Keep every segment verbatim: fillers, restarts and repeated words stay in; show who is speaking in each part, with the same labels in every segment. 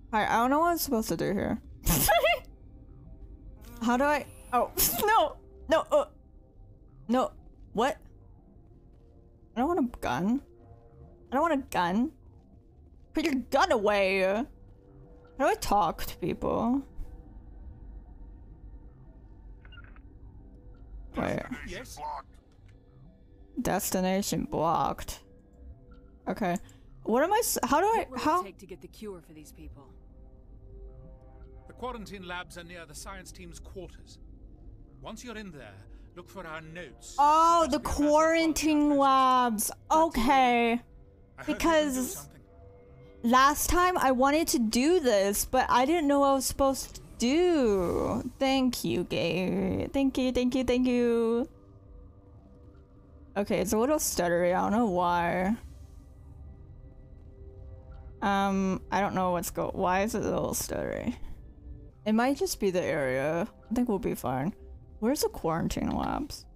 Speaker 1: Alright, I don't know what I'm supposed to do here. How do I? Oh, no! No! Uh, no! What? I don't want a gun. I don't want a gun. Put your gun away! How do I talk to people? Wait.
Speaker 2: Yes.
Speaker 1: Destination blocked. Okay. What am I? S how do I?
Speaker 3: What will
Speaker 1: How?
Speaker 3: it take to get the cure for these people?
Speaker 2: The quarantine labs are near the science team's quarters. Once you're in there, look for our notes.
Speaker 1: Oh,
Speaker 2: It
Speaker 1: the
Speaker 2: must be a matter of
Speaker 1: quarantine
Speaker 2: following our
Speaker 1: labs. Okay.
Speaker 2: process. I hope you can do
Speaker 1: Because
Speaker 2: something.
Speaker 1: last time I wanted to do this, but I didn't know what I was supposed to do. Thank you, Gabe. Thank you, thank you, thank you. Okay, it's a little stuttery. I don't know why. Um, I don't know what's go- why is it a little stuttery? It might just be the area. I think we'll be fine. Where's the quarantine labs?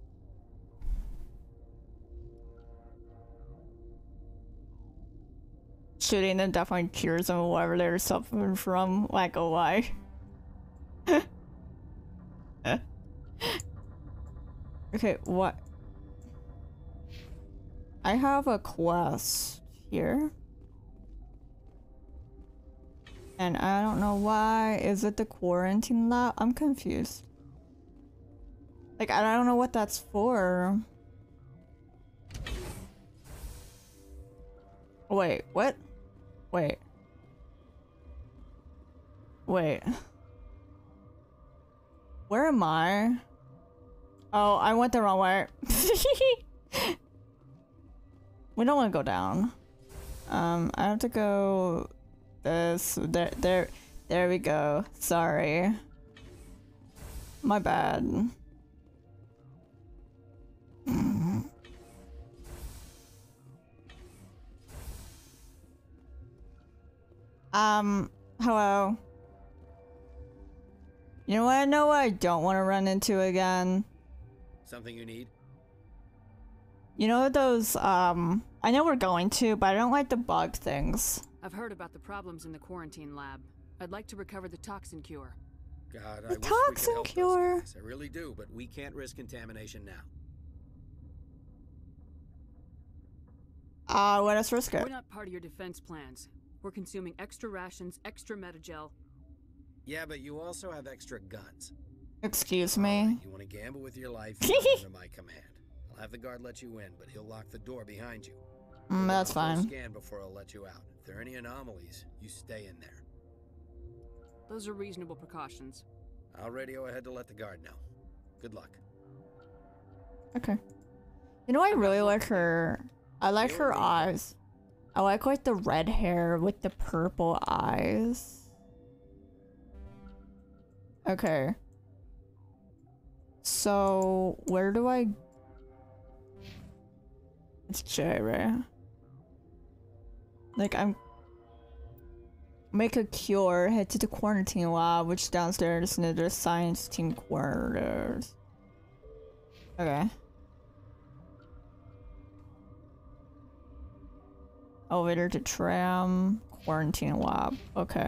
Speaker 1: Shooting them definitely cures them of whatever they're suffering from. Like, oh, why? Okay, what? I have a quest here. And I don't know why. Is it the quarantine lab? I'm confused. Like, I don't know what that's for. Wait, what? Wait. Wait. Where am I? Oh, I went the wrong way. We don't want to go down. Um, I have to go this. There, there, there we go. Sorry. My bad. Um, hello. You know what? I know what I don't want to run into again.
Speaker 4: Something you need?
Speaker 1: You know those, um, I know we're going to, but I don't like the bug things.
Speaker 3: I've heard about the problems in the quarantine lab. I'd like to recover the toxin cure.
Speaker 4: God,
Speaker 1: The
Speaker 4: I wish we
Speaker 1: toxin
Speaker 4: could help
Speaker 1: cure.
Speaker 4: those guys. I really do, but we can't risk contamination now.
Speaker 1: Uh, let us risk it.
Speaker 3: We're not part of your defense plans. We're consuming extra rations, extra metagel.
Speaker 4: Yeah, but you also have extra guns.
Speaker 1: Excuse
Speaker 4: All
Speaker 1: me.
Speaker 4: right, you want to gamble with your life? You're under my command. I'll have the guard let you in, but he'll lock the door behind you.
Speaker 1: Mm, that's
Speaker 4: I'll
Speaker 1: fine.
Speaker 4: Scan before I'll let you out. If there are any anomalies, you stay in there.
Speaker 3: Those are reasonable precautions.
Speaker 4: I'll radio ahead to let the guard know. Good luck.
Speaker 1: Okay. You know, I really like her. I like her eyes. I like like the red hair with the purple eyes. Okay. So where do I? It's J, right? Like I'm. Make a cure. Head to the quarantine lab, which is downstairs near the science team quarters. Okay. Elevator to tram. Quarantine lab. Okay.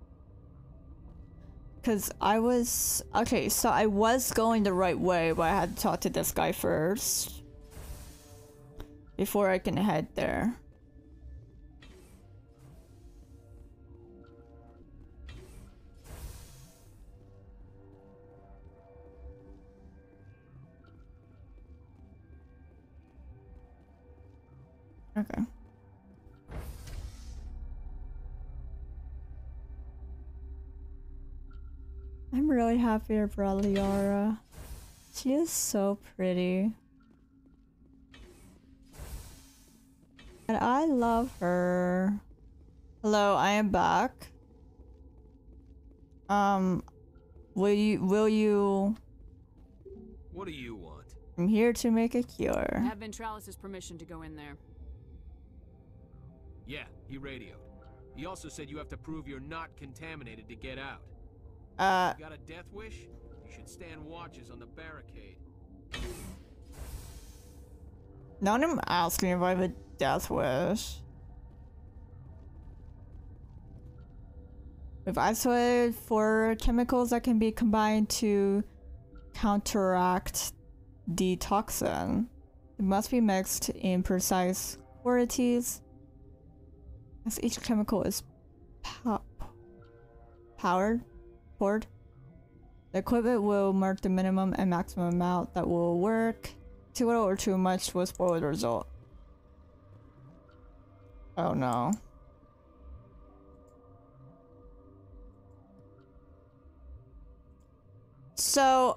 Speaker 1: Because I was... Okay, so I was going the right way, but I had to talk to this guy first. Before I can head there. Okay. I'm really happy for Liara. She is so pretty. And I love her. Hello, I am back. Um, will you, will you...
Speaker 5: What do you want?
Speaker 1: I'm here to make a
Speaker 3: I
Speaker 1: cure.
Speaker 3: have Ventralis's permission to go in there.
Speaker 5: Yeah, he radioed. He also said you have to prove you're not contaminated to get out.
Speaker 1: Uh,
Speaker 5: You got a death wish? You should stand watches on the barricade.
Speaker 1: now I'm asking if I have a death wish. We've isolated four chemicals that can be combined to counteract the toxin. It must be mixed in precise quantities, as each chemical is pow powered, poured. The equipment will mark the minimum and maximum amount that will work. Too little or too much will spoil the result. Oh no. So,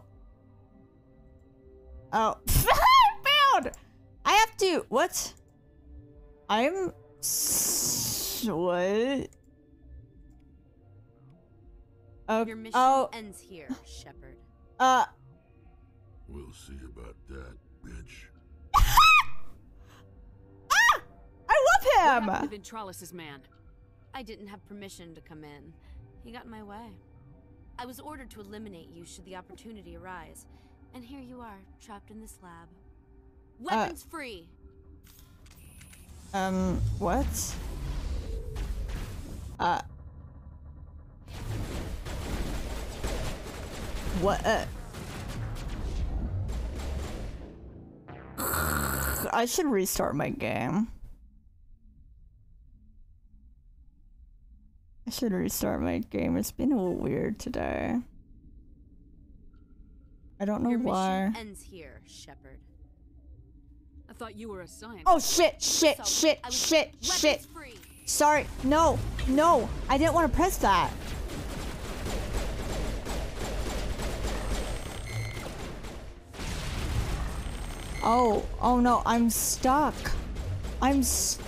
Speaker 1: oh, I found. I have to. What? I'm. S what? Okay.
Speaker 6: Your mission
Speaker 1: Oh.
Speaker 6: ends here, Shepard.
Speaker 1: Uh.
Speaker 7: We'll see about that, bitch.
Speaker 1: Ah! I
Speaker 3: What
Speaker 1: love him.
Speaker 3: happened to Ventralis's man?
Speaker 6: I didn't have permission to come in. He got in my way. I was ordered to eliminate you should the opportunity arise. And here you are, trapped in this lab. Weapons uh, free!
Speaker 1: Um, what? Uh. What? Uh. I should restart my game. I should restart my game. It's been a little weird today. I don't know
Speaker 6: Your
Speaker 1: why.
Speaker 6: mission ends here, Shepard.
Speaker 3: I thought you were a scientist.
Speaker 1: Oh shit! Shit!
Speaker 6: So,
Speaker 1: shit!
Speaker 6: I was
Speaker 1: Shit! Shit!
Speaker 6: free.
Speaker 1: Sorry. No! No! I didn't want to press that. Oh, oh no, I'm stuck. I'm st-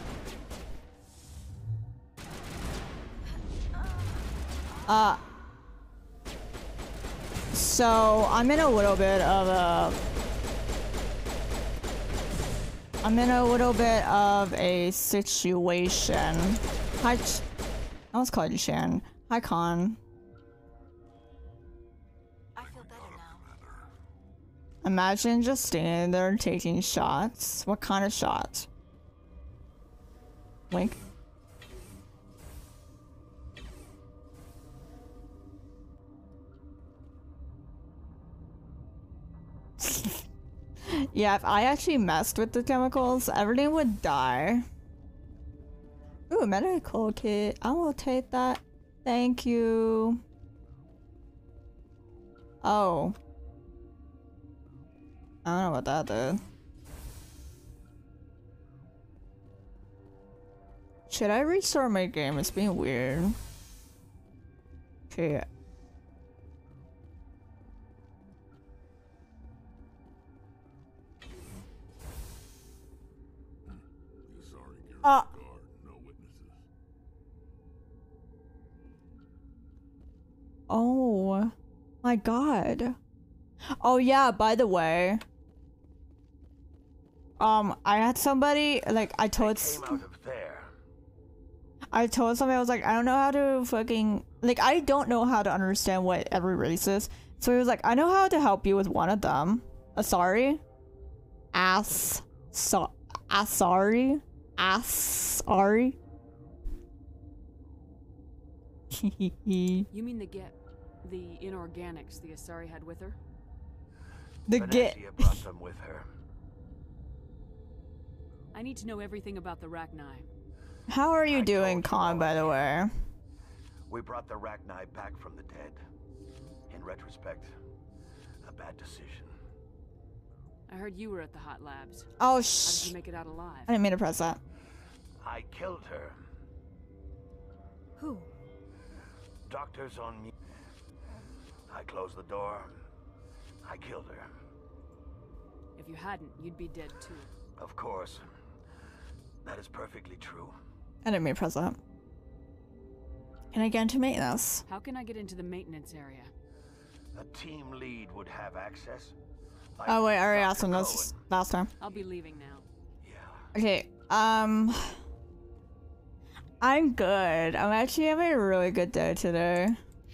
Speaker 1: Uh, so I'm in a little bit of a, I'm in a little bit of a situation. Hi, Ch I was calling you Shan. Hi, Con.
Speaker 6: I feel better now.
Speaker 1: Imagine just standing there taking shots. What kind of shots? Wink. Yeah, if I actually messed with the chemicals, everything would die. Ooh, a medical kit. I will take that. Thank you. Oh. I don't know what that did. Should I restart my game? It's being weird. Okay. Uh,
Speaker 7: No witnesses.
Speaker 1: oh my god. Oh yeah, by the way. Um, I had somebody, like, I told
Speaker 8: Came out of there.
Speaker 1: I told somebody, I was like, I don't know how to fucking, like, I don't know how to understand what every race is. So he was like, I know how to help you with one of them. Asari? As, so, Asari? Asari?
Speaker 3: You mean the get the inorganics the Asari had with her?
Speaker 1: The get.
Speaker 8: Benezia brought them with her.
Speaker 3: I need to know everything about the Rachni.
Speaker 1: How are you
Speaker 8: I
Speaker 1: doing,
Speaker 8: told you
Speaker 1: Con, by the way?
Speaker 8: We brought the Rachni back from the dead. In retrospect, a bad decision.
Speaker 3: I heard you were at the hot labs.
Speaker 1: Oh,
Speaker 3: How did
Speaker 1: sh.
Speaker 3: you make it out alive?
Speaker 1: I didn't mean to press that.
Speaker 8: I killed her.
Speaker 6: Who?
Speaker 8: Doctors on me. I closed the door. I killed her.
Speaker 3: If you hadn't, you'd be dead too.
Speaker 8: Of course. That is perfectly true.
Speaker 1: I didn't mean to press that. Can I get into maintenance?
Speaker 3: How can I get into the maintenance area?
Speaker 8: A team lead would have access.
Speaker 1: Oh wait, I already asked
Speaker 8: Doctor
Speaker 1: him this
Speaker 8: Cohen.
Speaker 1: last time.
Speaker 3: I'll be leaving now.
Speaker 8: Yeah.
Speaker 1: Okay, um... I'm good. I'm actually having a really good day today.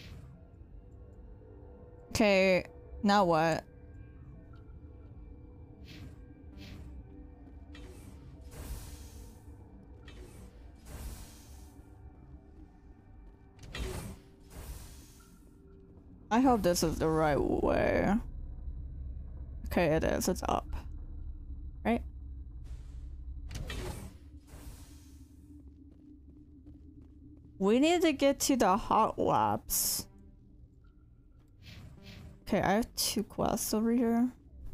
Speaker 1: Okay, now what? I hope this is the right way. Okay, it is. It's up. Right? We need to get to the hot labs. Okay, I have two quests over here.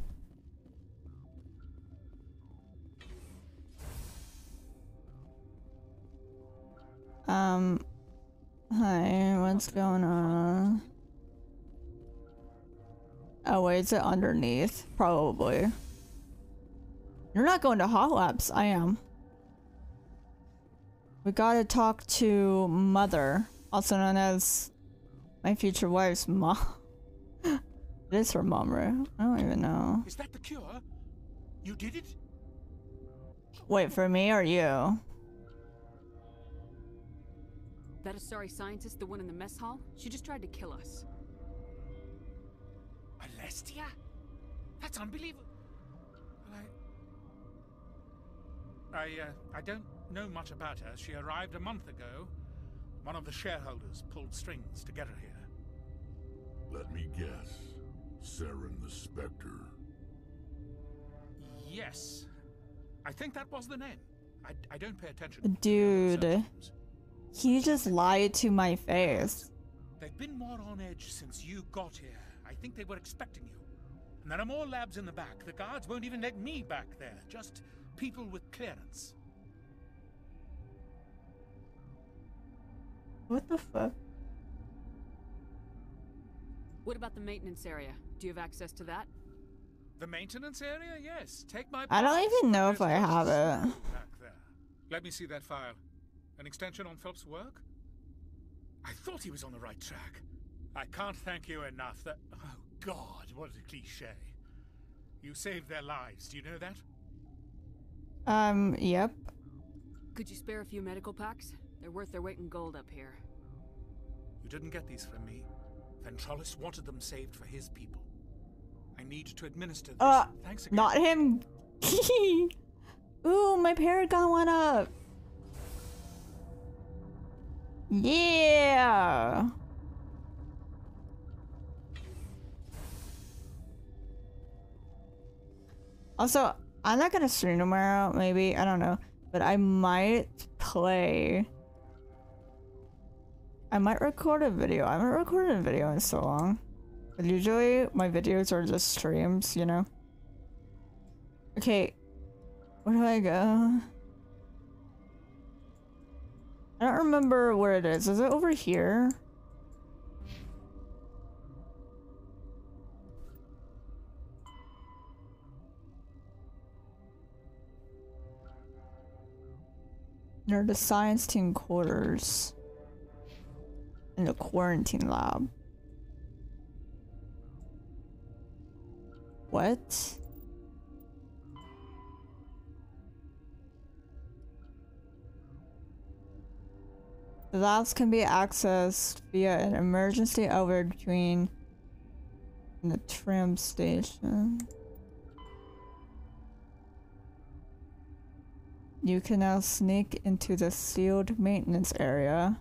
Speaker 1: Um, hi, what's going on? Oh wait, is it underneath? Probably. You're not going to hot labs. I am. We gotta talk to Mother, also known as my future wife's mom. It is her mom, right? I don't even know.
Speaker 2: Is that the cure? You did it?
Speaker 1: Wait, for me or you?
Speaker 3: That Asari scientist, the one in the mess hall? She just tried to kill us.
Speaker 2: Alestia? That's unbelievable. I... I, uh, I don't know much about her. She arrived a month ago. One of the shareholders pulled strings to get her here.
Speaker 7: Let me guess. Saren the Spectre.
Speaker 2: Yes. I think that was the name. I, I don't pay attention.
Speaker 1: Dude. He just lied to my face.
Speaker 2: They've been more on edge since you got here. I think they were expecting you. And there are more labs in the back. The guards won't even let me back there. Just people with clearance.
Speaker 1: What the fuck?
Speaker 3: What about the maintenance area? Do you have access to that?
Speaker 2: The maintenance area? Yes. Take my
Speaker 1: I don't
Speaker 2: parts.
Speaker 1: even know if I
Speaker 2: There's
Speaker 1: have it.
Speaker 2: back there. Let me see that file. An extension on Phelps' work? I thought he was on the right track. I can't thank you enough. That oh God, what a cliche. You saved their lives. Do you know that?
Speaker 1: Um, yep.
Speaker 3: Could you spare a few medical packs? They're worth their weight in gold up here.
Speaker 2: You didn't get these from me. Ventralis wanted them saved for his people. I need to administer this.
Speaker 1: Uh,
Speaker 2: Thanks again.
Speaker 1: not him. Ooh, my paragon went up. Yeah. Also, I'm not gonna stream tomorrow, maybe, I don't know. But I might play. I might record a video. I haven't recorded a video in so long. But usually my videos are just streams, you know? Okay. Where do I go? I don't remember where it is. Is it over here? Near the science team quarters. In the quarantine lab. What? The labs can be accessed via an emergency elevator between the tram station. You can now sneak into the sealed maintenance area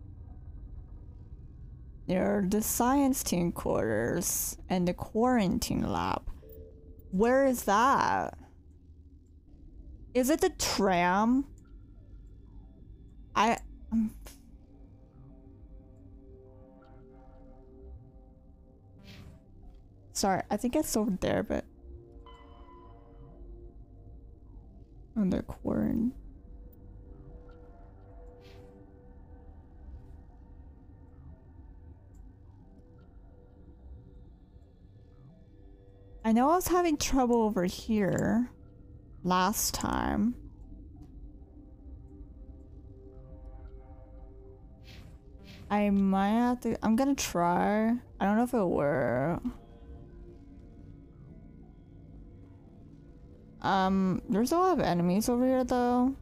Speaker 1: near the science team quarters and the quarantine lab. Where is that? Is it the tram? I... Um, sorry, I think it's over there, but... On the quarantine. I know I was having trouble over here last time. I might have to, I'm gonna try. I don't know if it will. Um, there's a lot of enemies over here though.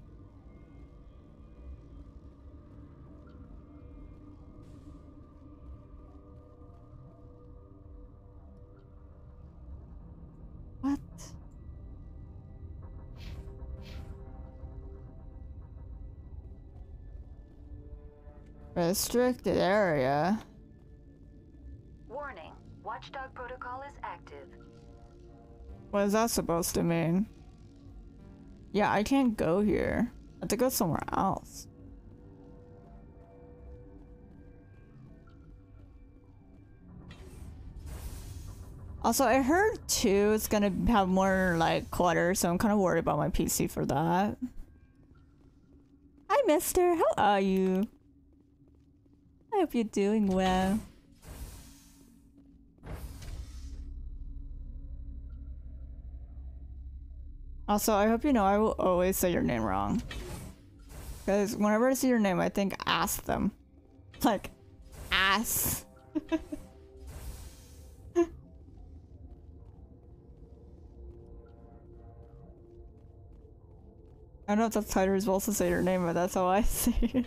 Speaker 1: What? Restricted area.
Speaker 9: Warning. Watchdog protocol is active.
Speaker 1: What is that supposed to mean? Yeah, I can't go here. I have to go somewhere else. Also, I heard two is gonna have more like clutter, so I'm kind of worried about my P C for that. Hi, mister. How are you? I hope you're doing well. Also, I hope you know I will always say your name wrong. Because whenever I see your name, I think ask them. Like, ass. I don't know if that's tighter as well to say your name, but that's how I say it.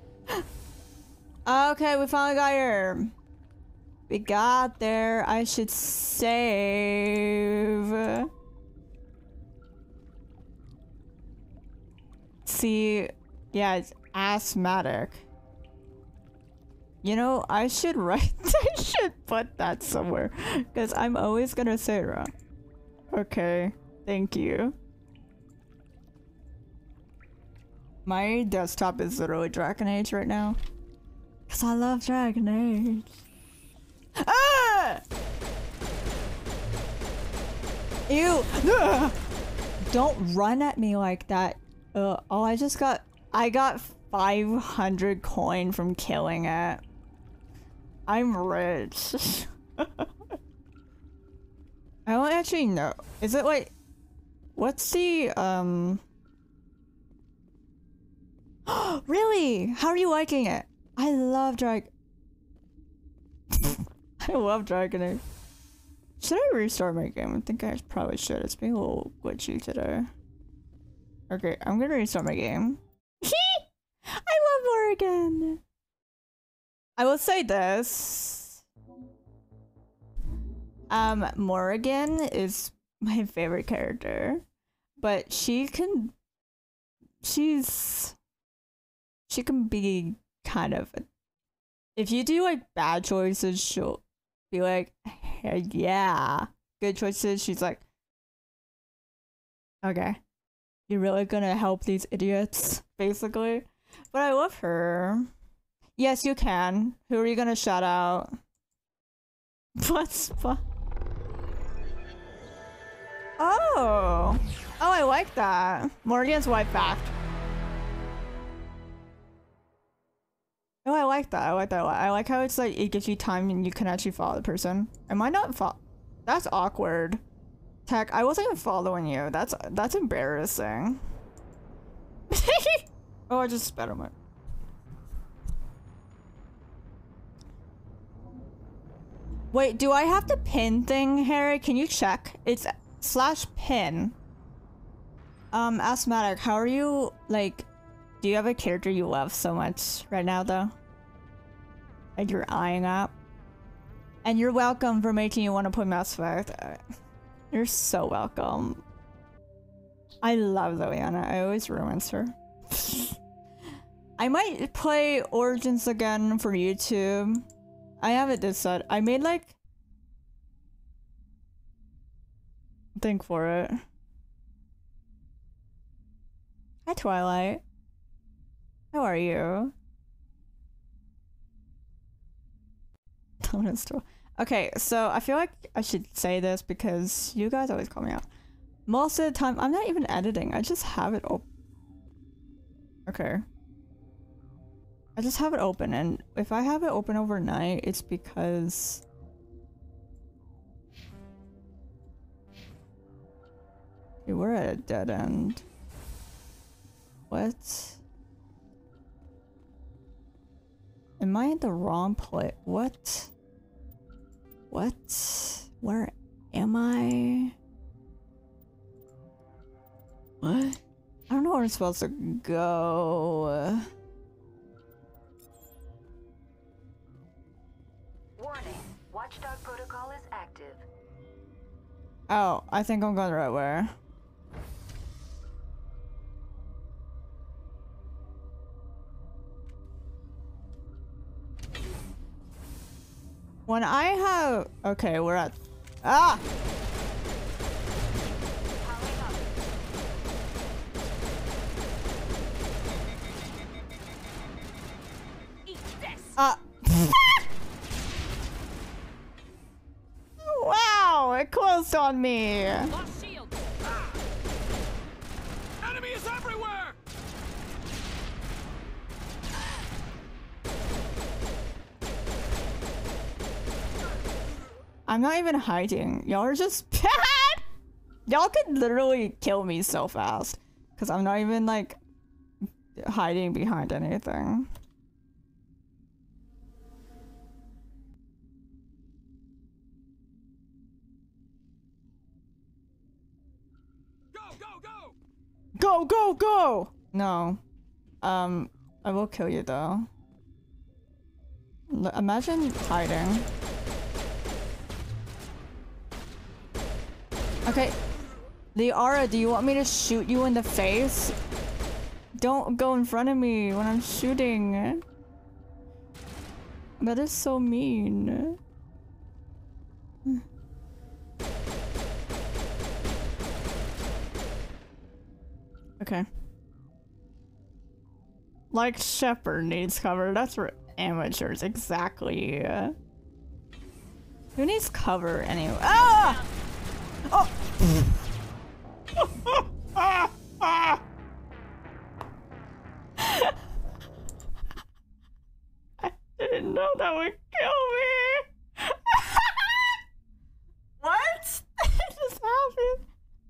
Speaker 1: Okay, we finally got here. We got there. I should save. See, yeah, it's asthmatic. You know, I should write, I should put that somewhere. Because I'm always gonna say it wrong. Okay, thank you. My desktop is literally Dragon Age right now. Because I love Dragon Age. Ah! Ew! Ah! Don't run at me like that. Uh, oh, I just got... I got five hundred coin from killing it. I'm rich. I don't actually know. Is it like... What's the, um... Really? How are you liking it? I love Drag... I love Dragon Age. Should I restart my game? I think I probably should. It's being a little glitchy today. Okay, I'm gonna restart my game. I love Morgan! I will say this. Um, Morgan is my favorite character. But she can... She's... She can be kind of... If you do like bad choices, she'll be like, hey, yeah. Good choices, she's like, okay. You're really gonna help these idiots, basically. But I love her. Yes, you can. Who are you gonna shout out? What's fun? Oh! Oh, I like that. Morgan's wife backed. Oh, I like that. I like that a lot. I like how it's like, it gives you time and you can actually follow the person. Am I not fo- That's awkward. Tech, I wasn't even following you. That's that's embarrassing. Oh, I just spat on my... Wait, do I have the pin thing, Harry? Can you check? It's slash pin. Um, Asthmatic, how are you, like... Do you have a character you love so much right now, though? Like you're eyeing up? And you're welcome for making you want to play Mass Effect. You're so welcome. I love Liliana. I always romance her. I might play Origins again for YouTube. I haven't decided. I made like... Think for it. Hi, Twilight. How are you? Okay, so I feel like I should say this because you guys always call me out. Most of the time, I'm not even editing. I just have it open. Okay. I just have it open, and if I have it open overnight, it's because... Okay, we're at a dead end. What? Am I in the wrong place? What? What? Where am I? What? I don't know where I'm supposed to go.
Speaker 9: Warning, Watchdog protocol is active.
Speaker 1: Oh, I think I'm going the right way. When I have... Okay, we're at... Ah! Uh... Wow! It closed on me!
Speaker 5: Lost shield. Ah! Enemy is everywhere!
Speaker 1: I'm not even hiding. Y'all are just bad! Y'all could literally kill me so fast. Because I'm not even, like, hiding behind anything. Go, go, go! No. Um, I will kill you though. L imagine hiding. Okay. Liara, do you want me to shoot you in the face? Don't go in front of me when I'm shooting. That is so mean. Okay. Like Shepherd needs cover. That's for amateurs, exactly. Who needs cover anyway? Ah! Oh! I didn't know that would kill me. What? It just happened.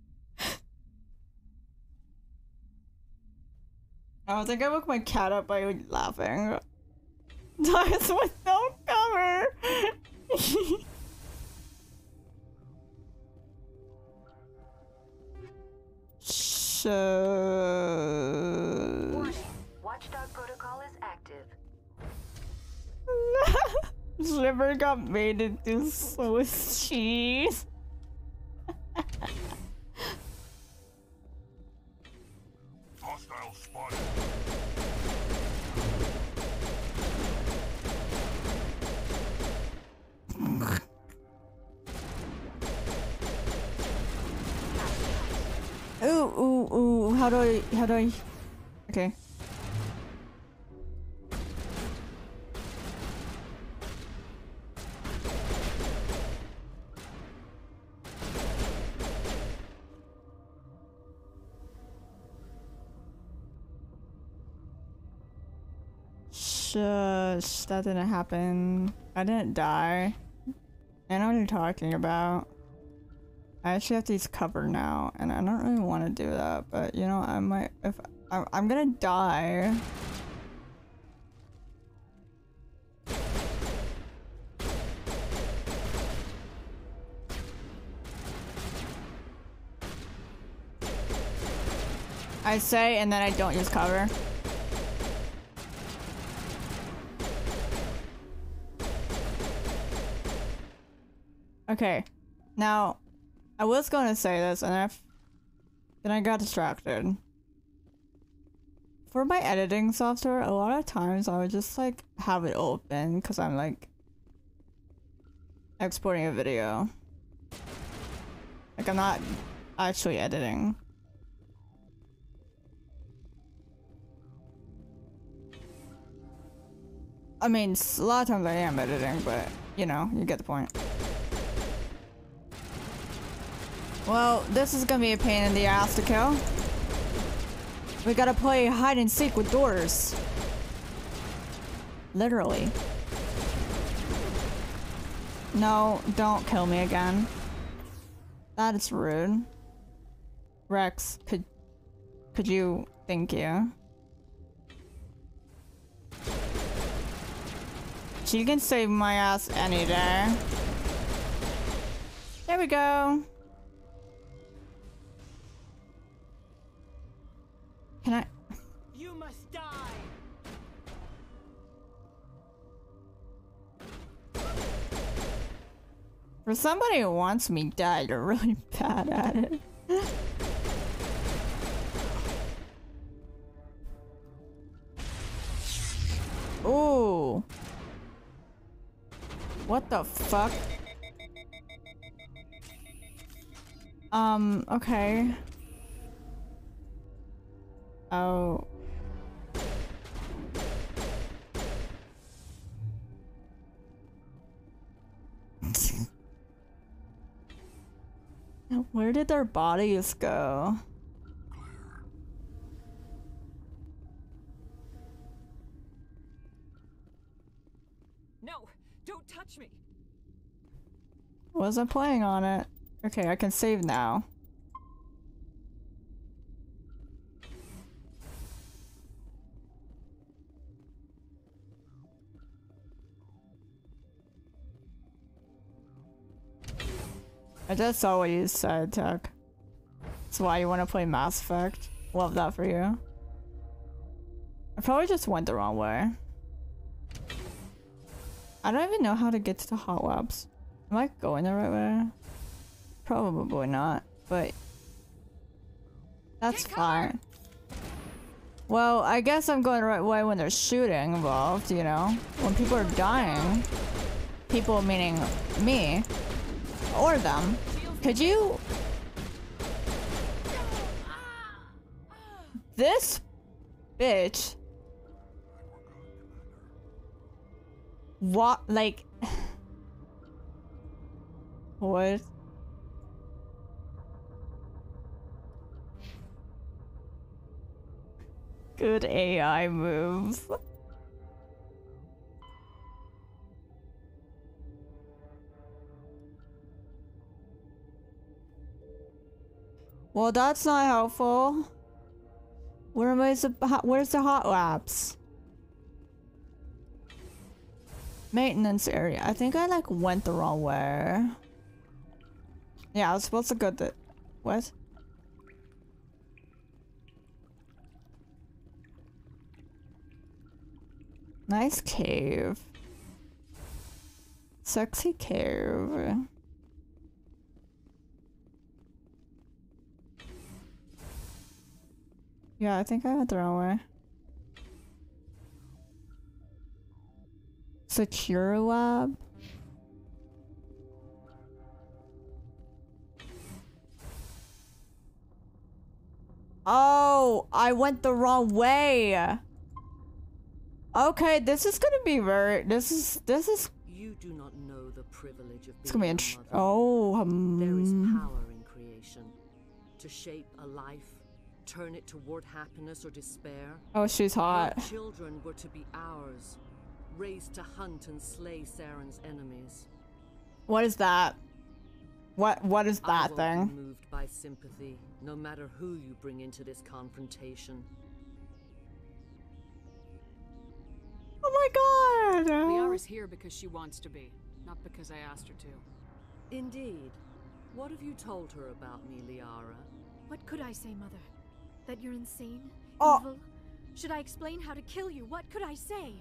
Speaker 1: I think I woke my cat up by laughing. Dies with no cover. So...
Speaker 9: Warning. Watchdog protocol is active.
Speaker 1: Liver got made into Swiss cheese.
Speaker 7: Hostile spotted.
Speaker 1: Ooh, ooh, ooh. How do I, how do I... Okay. Shush, that didn't happen. I didn't die. I know what you're talking about. I actually have to use cover now, and I don't really want to do that, but you know, I might, if, I, I'm gonna die. I say, and then I don't use cover. Okay, now, I was going to say this, and I then I got distracted. For my editing software, a lot of times I would just like have it open because I'm like exporting a video. Like I'm not actually editing. I mean, a lot of times I am editing, but you know, you get the point. Well, this is gonna be a pain in the ass to kill. We gotta play hide and seek with doors. Literally. No, don't kill me again. That is rude. Rex, could could you thank you? She can save my ass any day. There we go. Can I?
Speaker 10: You must die.
Speaker 1: For somebody who wants me dead, you're really bad at it. Ooh. What the fuck? Um, okay. Oh. Where did their bodies go?
Speaker 10: No, don't touch me.
Speaker 1: Wasn't playing on it. Okay, I can save now. I just saw what you said, Tech. That's why you want to play Mass Effect. Love that for you. I probably just went the wrong way. I don't even know how to get to the hot labs. Am I going the right way? Probably not, but that's fine. Well, I guess I'm going the right way when there's shooting involved, you know? When people are dying. People meaning me. Or them. Could you... This bitch... What? Like... What? Good A I move. Well, that's not helpful. Where am I? Where's the hot labs? Maintenance area. I think I like went the wrong way. Yeah, I was supposed to go the what? Nice cave. Sexy cave. Yeah, I think I went the wrong way. Secure lab? Oh, I went the wrong way. Okay, this is gonna be very. This is. This is.
Speaker 11: You do not know the privilege of being
Speaker 1: It's gonna be
Speaker 11: a
Speaker 1: int-
Speaker 11: mother.
Speaker 1: Oh, um.
Speaker 11: There is power in creation. To shape a life, turn it toward happiness or despair.
Speaker 1: Oh, she's hot.
Speaker 11: Your children were to be ours, raised to hunt and slay Saren's enemies.
Speaker 1: What is that? What What is
Speaker 11: I
Speaker 1: that
Speaker 11: won't
Speaker 1: thing?
Speaker 11: be moved by sympathy, no matter who you bring into this confrontation.
Speaker 1: Oh my god!
Speaker 3: Liara's here because she wants to be, not because I asked her to.
Speaker 11: Indeed. What have you told her about me, Liara?
Speaker 12: What could I say, Mother? That you're insane?
Speaker 1: Oh.
Speaker 12: Evil? Should I explain how to kill you? What could I say?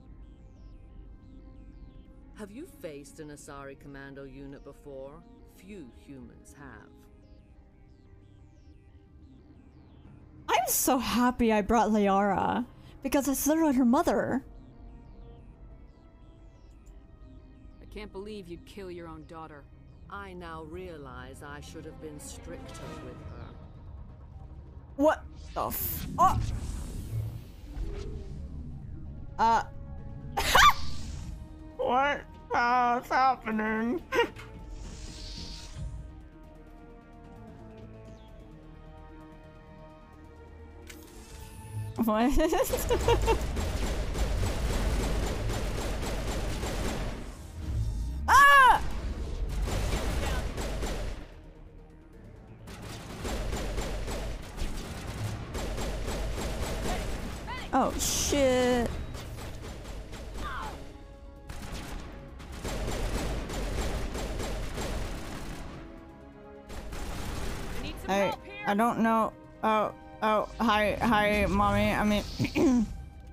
Speaker 11: Have you faced an Asari commando unit before? Few humans have.
Speaker 1: I'm so happy I brought Liara because it's literally her mother.
Speaker 3: I can't believe you'd kill your own daughter.
Speaker 11: I now realize I should have been stricter with her.
Speaker 1: What the f- oh. Uh. What is happening? What? Ah! Oh shit. I I don't know. Oh oh hi hi mommy. I mean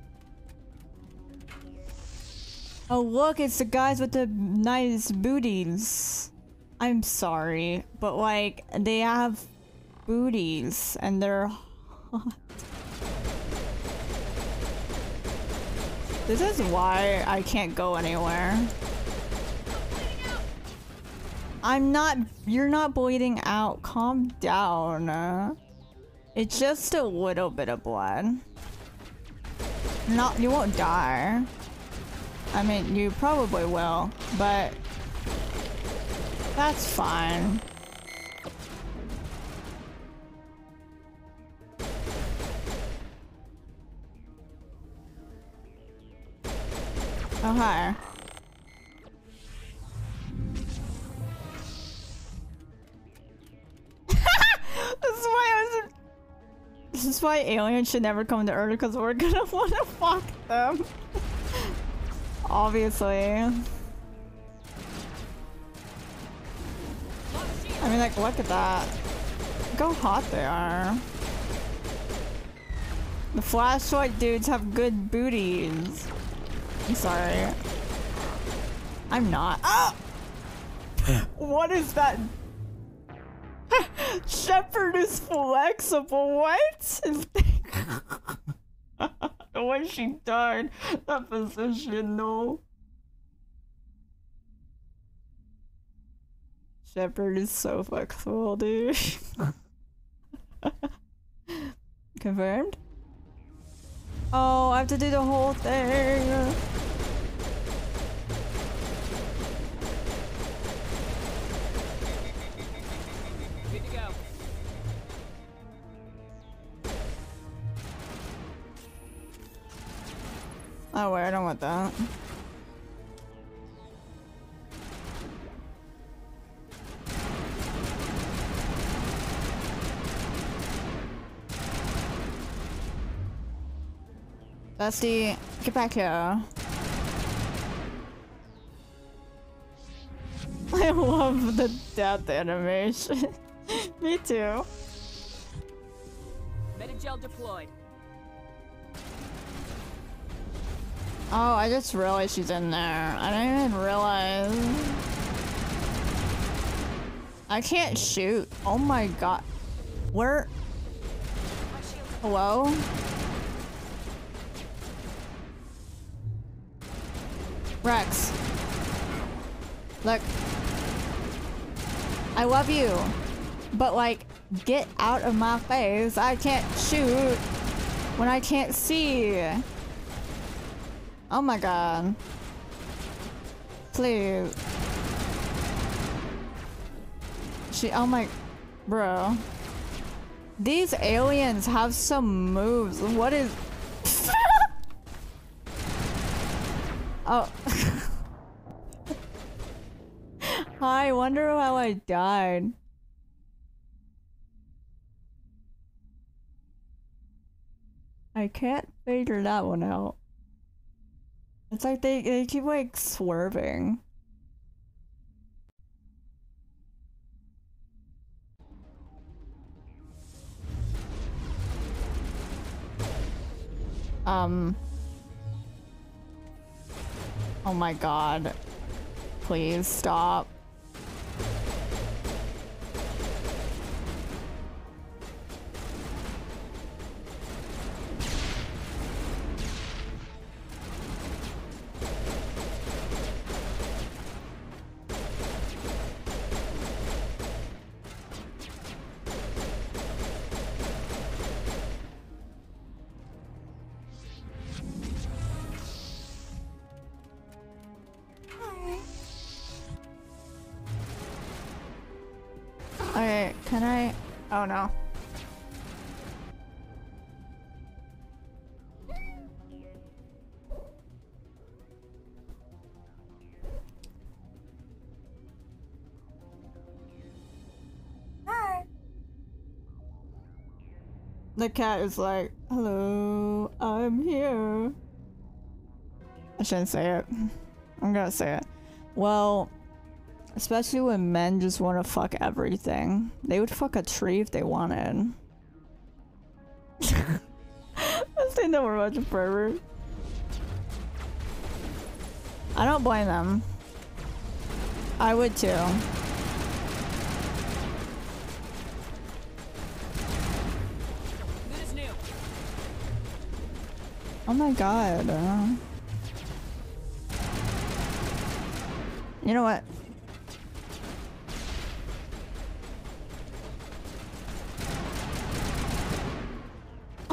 Speaker 1: oh look, it's the guys with the nice booties. I'm sorry, but like they have booties and they're hot. This is why I can't go anywhere. I'm not. You're not bleeding out. Calm down. Uh, it's just a little bit of blood. Not. You won't die. I mean, you probably will, but that's fine. Oh, hi. This is why I was. This is why aliens should never come to Earth, because we're gonna want to fuck them. Obviously. I mean, like, look at that. Look how hot they are. The flashlight dudes have good booties. I'm sorry. I'm not. Ah! What is that? Shepherd is flexible. What? The way she died. That position, no. Shepherd is so flexible, dude. Confirmed? Oh, I have to do the whole thing.
Speaker 10: Good to go.
Speaker 1: Oh wait, I don't want that. Dusty, get back here. I love the death animation. Me too.
Speaker 10: Metagel deployed.
Speaker 1: Oh, I just realized she's in there. I didn't even realize. I can't shoot. Oh my god. Where? Hello? Rex. Look. I love you. But like, get out of my face. I can't shoot when I can't see. Oh my god. Please. She, oh my, bro. These aliens have some moves. What is... Oh. I wonder how I died. I can't figure that one out. It's like they, they keep like swerving. Um. Oh my god. Please stop. Okay, can I? Oh no. Hi. The cat is like, hello, I'm here. I shouldn't say it. I'm gonna say it. Well, especially when men just want to fuck everything. They would fuck a tree if they wanted. I think that we're a bunch of perverts. I don't blame them. I would too.
Speaker 10: Good as new.
Speaker 1: Oh my god. Uh, you know what?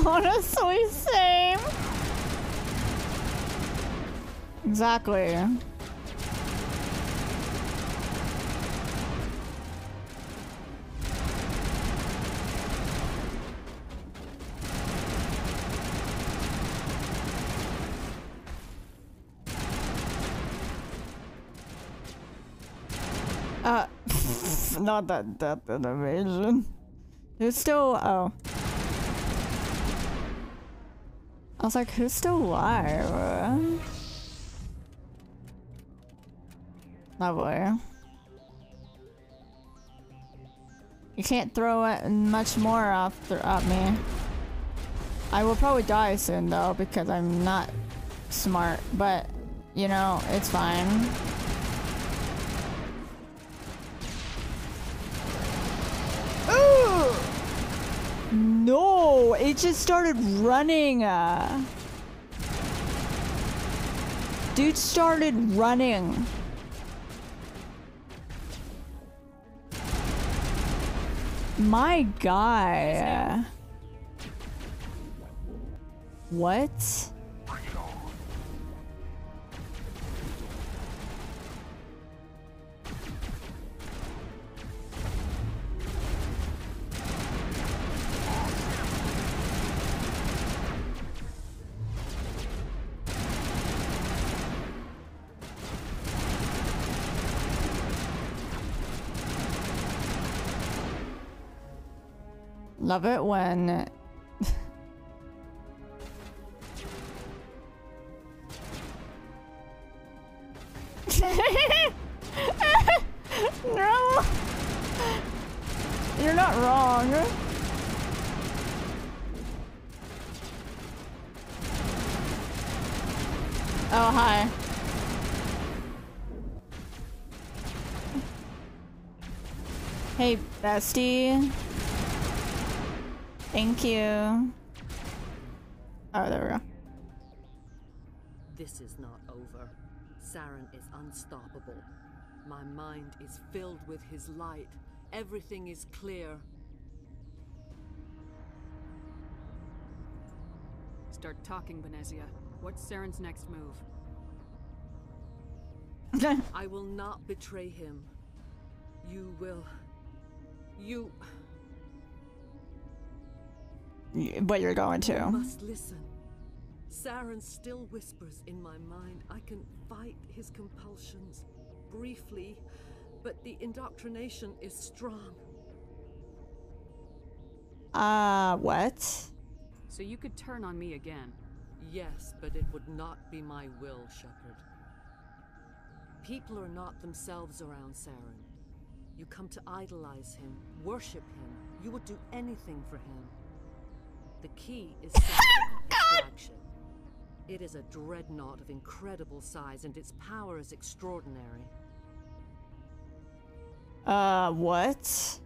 Speaker 1: Honestly, same. Exactly. Uh, not that death invasion. Who's still? Oh, I was like, who's still alive? Lovely. You can't throw it much more after at me. I will probably die soon though because I'm not smart, but you know, it's fine. Ooh! No, it just started running. Uh, dude started running. My guy. What? Love it when no, you're not wrong. Oh, hi. Hey, bestie. Thank you. Oh, there we go.
Speaker 11: This is not over. Saren is unstoppable. My mind is filled with his light. Everything is clear.
Speaker 3: Start talking, Benezia. What's Saren's next move?
Speaker 11: I will not betray him. You will... You...
Speaker 1: But you're going to.
Speaker 11: You must listen. Saren still whispers in my mind. I can fight his compulsions briefly, but the indoctrination is strong.
Speaker 1: Uh, what?
Speaker 3: So you could turn on me again?
Speaker 11: Yes, but it would not be my will, Shepard. People are not themselves around Saren. You come to idolize him, worship him. You would do anything for him. The key is distraction. It is a dreadnought of incredible size, and its power is extraordinary.
Speaker 1: Uh, what?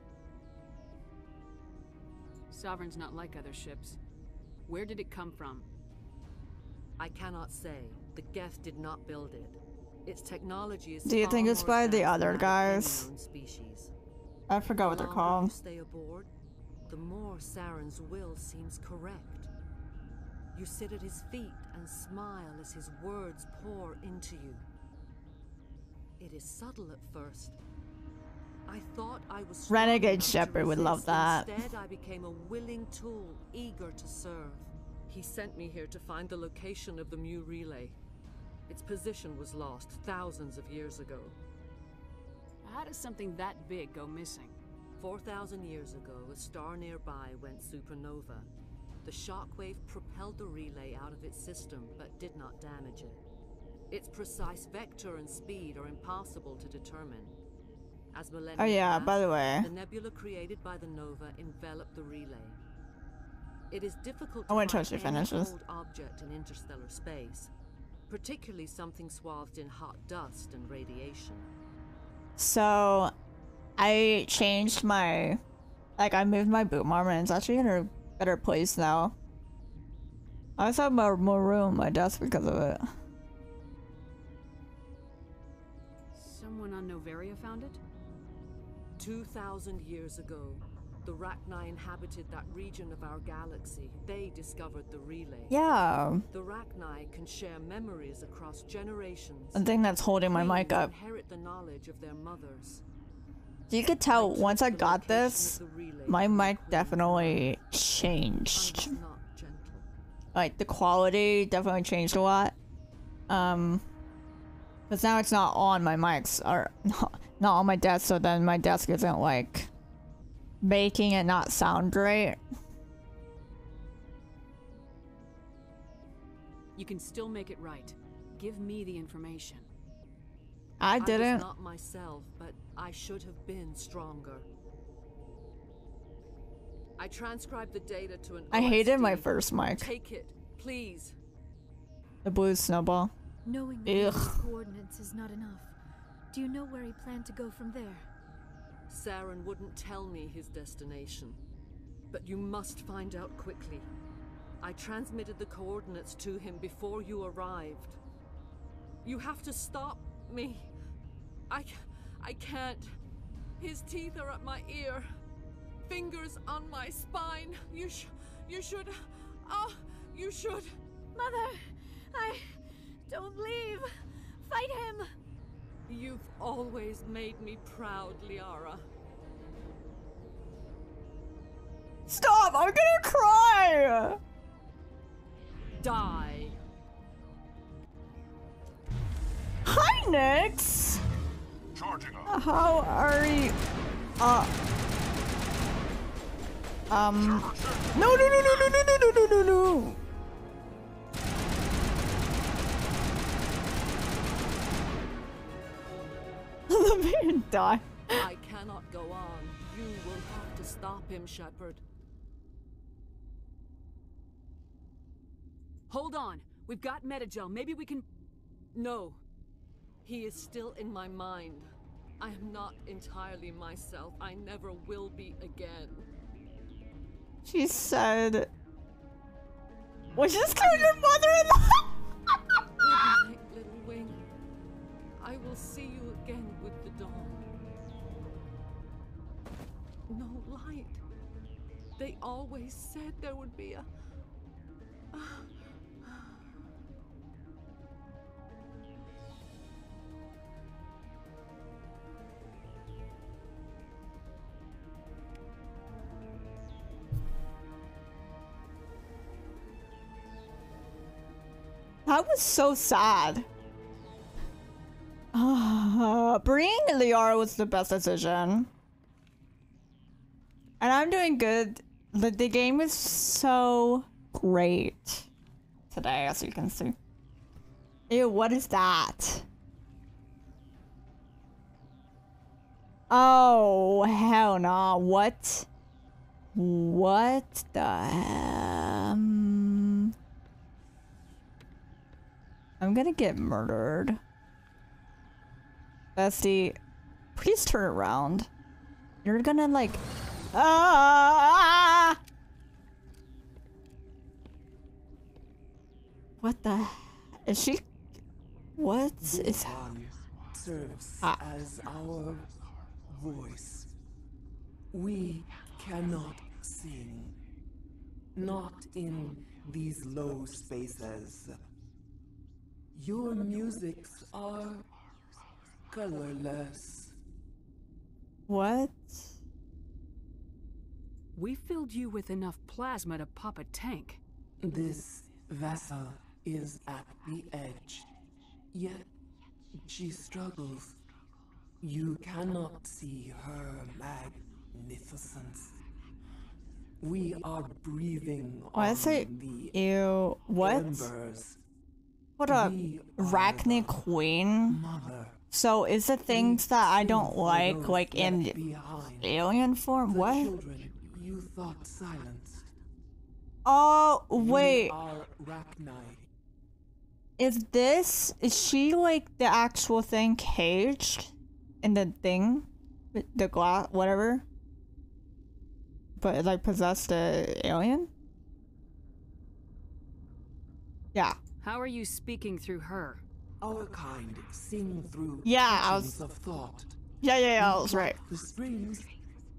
Speaker 3: Sovereign's not like other ships. Where did it come from?
Speaker 11: I cannot say. The Geth did not build it. Its technology is.
Speaker 1: Do you think it's by the other guys?
Speaker 11: Species.
Speaker 1: I forgot what they're called.
Speaker 11: You stay aboard, the more Saren's will seems correct. You sit at his feet and smile as his words pour into you. It is subtle at first. I thought I was
Speaker 1: Renegade Shepard would love that.
Speaker 11: Instead, I became a willing tool, eager to serve. He sent me here to find the location of the Mu relay. Its position was lost thousands of years ago.
Speaker 3: How does something that big go missing?
Speaker 11: four thousand years ago, a star nearby went supernova. The shockwave propelled the relay out of its system, but did not damage it. Its precise vector and speed are impossible to determine. As millennia
Speaker 1: Oh yeah,
Speaker 11: passed,
Speaker 1: by the way.
Speaker 11: the nebula created by the nova enveloped the relay. It is difficult to
Speaker 1: I went
Speaker 11: find
Speaker 1: till she
Speaker 11: any
Speaker 1: finishes.
Speaker 11: cold object in interstellar space, particularly something swathed in hot dust and radiation.
Speaker 1: So, I changed my, like, I moved my boot armor and it's actually in a better place now. I just have more, more room on my desk because of it.
Speaker 3: Someone on Noveria found it?
Speaker 11: Two thousand years ago, The Rachni inhabited that region of our galaxy. They discovered the relay.
Speaker 1: Yeah.
Speaker 11: The Rachni can share memories across generations.
Speaker 1: The thing that's holding my mic up.
Speaker 11: Inherit the knowledge of their mothers.
Speaker 1: You could tell once I got this, my mic definitely changed. Like the quality definitely changed a lot. Um, because now it's not on my mics or not, not on my desk, so then my desk isn't like making it not sound great.
Speaker 3: You can still make it right. Give me the information.
Speaker 1: I didn't.
Speaker 11: I was not myself, but I should have been stronger. I transcribed the data to an
Speaker 1: I
Speaker 11: O S D.
Speaker 1: hated my first mic.
Speaker 11: Take it, please.
Speaker 1: The blue snowball.
Speaker 12: Knowing the
Speaker 1: Ugh.
Speaker 12: coordinates is not enough. Do you know where he planned to go from there?
Speaker 11: Saren wouldn't tell me his destination. But you must find out quickly. I transmitted the coordinates to him before you arrived. You have to stop me. I... I can't. His teeth are at my ear. Fingers on my spine. You sh... You should... Oh, you should...
Speaker 12: Mother! I... Don't leave! Fight him!
Speaker 11: You've always made me proud, Liara.
Speaker 1: Stop! I'm gonna cry!
Speaker 11: Die.
Speaker 1: Hi, Nix!
Speaker 7: Charging up.
Speaker 1: How are you? Uh... Um... No, no, no, no, no, no, no, no, no, no! Let me die.
Speaker 11: I cannot go on. You will have to stop him, Shepard.
Speaker 3: Hold on. We've got Metagel. Maybe we can...
Speaker 11: No. He is still in my mind. I am not entirely myself. I never will be again.
Speaker 1: She said... What just killed your mother-in-law?
Speaker 11: Good night, little wing. I will see you again with the dawn. No light. They always said there would be a...
Speaker 1: That was so sad. Uh, bringing Liara was the best decision. And I'm doing good. The, the game is so great today, as you can see. Ew, what is that? Oh, hell no. What? What the um I'm gonna get murdered. Bestie, please turn around. You're gonna like ah! What the is she what is
Speaker 13: serves
Speaker 1: ah.
Speaker 13: as our voice. We cannot sing. Not in these low spaces. Your musics are colorless.
Speaker 1: What?
Speaker 3: We filled you with enough plasma to pop a tank.
Speaker 13: This vessel is at the edge. Yet she struggles. You cannot see her magnificence. We are breathing
Speaker 1: Why
Speaker 13: on
Speaker 1: is it
Speaker 13: the
Speaker 1: ew what?
Speaker 13: embers.
Speaker 1: What up? Arachne Queen?
Speaker 13: Mother.
Speaker 1: So is the things that I don't like like in alien form?
Speaker 13: The
Speaker 1: What?
Speaker 13: children you thought silenced.
Speaker 1: Oh wait.
Speaker 13: You are Rachni.
Speaker 1: Is this is she like the actual thing caged in the thing? The glass whatever? But it like possessed a alien? Yeah.
Speaker 3: How are you speaking through her?
Speaker 13: Our kind sing through
Speaker 1: Yeah, I
Speaker 13: touchings
Speaker 1: was
Speaker 13: of thought.
Speaker 1: Yeah, yeah, yeah, I was
Speaker 13: We
Speaker 1: right.
Speaker 13: pluck the strings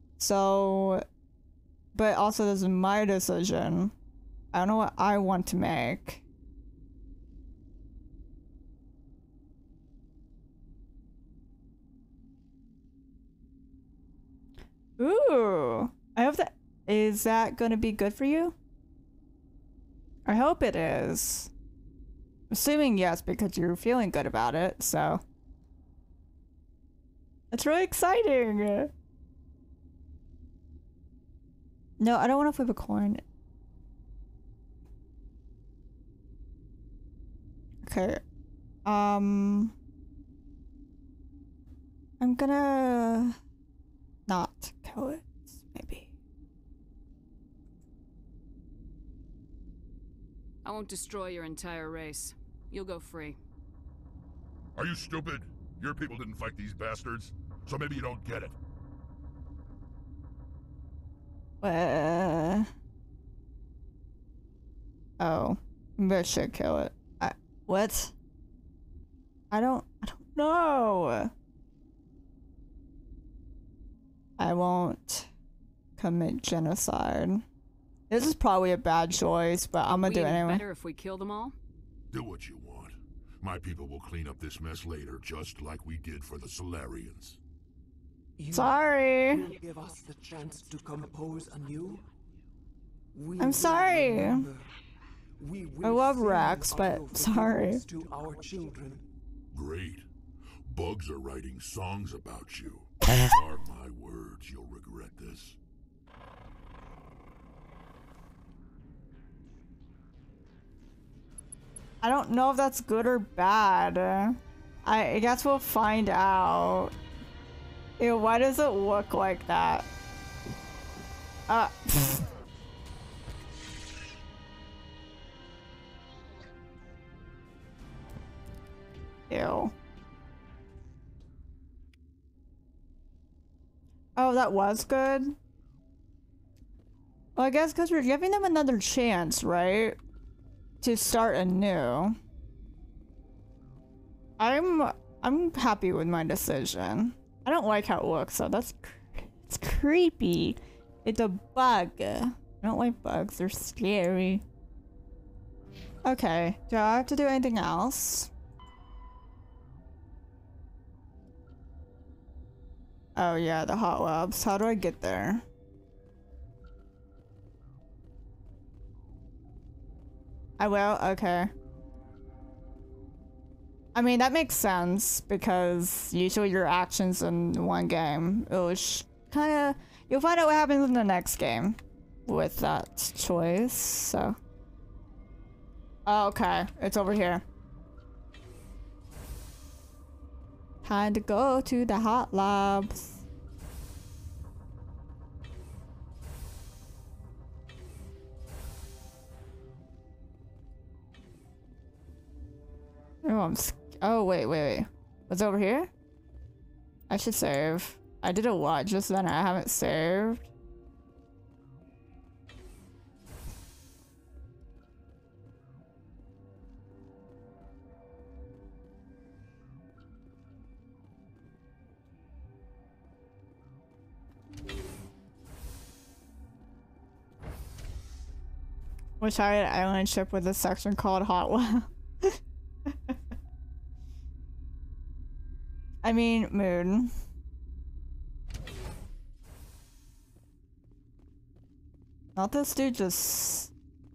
Speaker 1: So, but also this is my decision. I don't know what I want to make. Ooh, I hope that, is that gonna be good for you? I hope it is. Assuming yes, because you're feeling good about it, so. It's really exciting! No, I don't want to flip a coin. Okay. Um. I'm gonna not kill it, maybe.
Speaker 3: I won't destroy your entire race. You'll go free.
Speaker 7: Are you stupid? Your people didn't fight these bastards, so maybe you don't get it.
Speaker 1: Uh. Oh, maybe I should kill it. I, what? I don't. I don't know. I won't commit genocide. This is probably a bad choice, but I'm gonna do it anyway.
Speaker 3: Better if we kill them all.
Speaker 7: Do what you want. My people will clean up this mess later, just like we did for the Solarians.
Speaker 13: You
Speaker 1: Sorry.
Speaker 13: will give us the chance to compose anew. We
Speaker 1: I'm sorry.
Speaker 13: remember. We will
Speaker 1: I love
Speaker 13: sing
Speaker 1: Rex,
Speaker 13: of
Speaker 1: but
Speaker 13: your
Speaker 1: sorry.
Speaker 13: forgiveness to our children.
Speaker 7: Great. Bugs are writing songs about you. Mark my words, you'll regret this.
Speaker 1: I don't know if that's good or bad. I guess we'll find out. Ew, why does it look like that? Uh. Ew. Oh, that was good? Well, I guess because we're giving them another chance, right? To start anew. I'm I'm happy with my decision. I don't like how it looks, so that's cr it's creepy. It's a bug. I don't like bugs, they're scary. Okay, do I have to do anything else? Oh yeah, the hot labs. How do I get there? I will? Okay. I mean, that makes sense, because usually your actions in one game, it was kind of... You'll find out what happens in the next game with that choice, so... Oh, okay. It's over here. Time to go to the hot labs. Oh, I'm sc oh, wait, wait, wait. What's over here? I should save. I did a lot just then. I haven't saved. Wish I had an island ship with a section called Hot Well. I mean, moon. Not this dude just...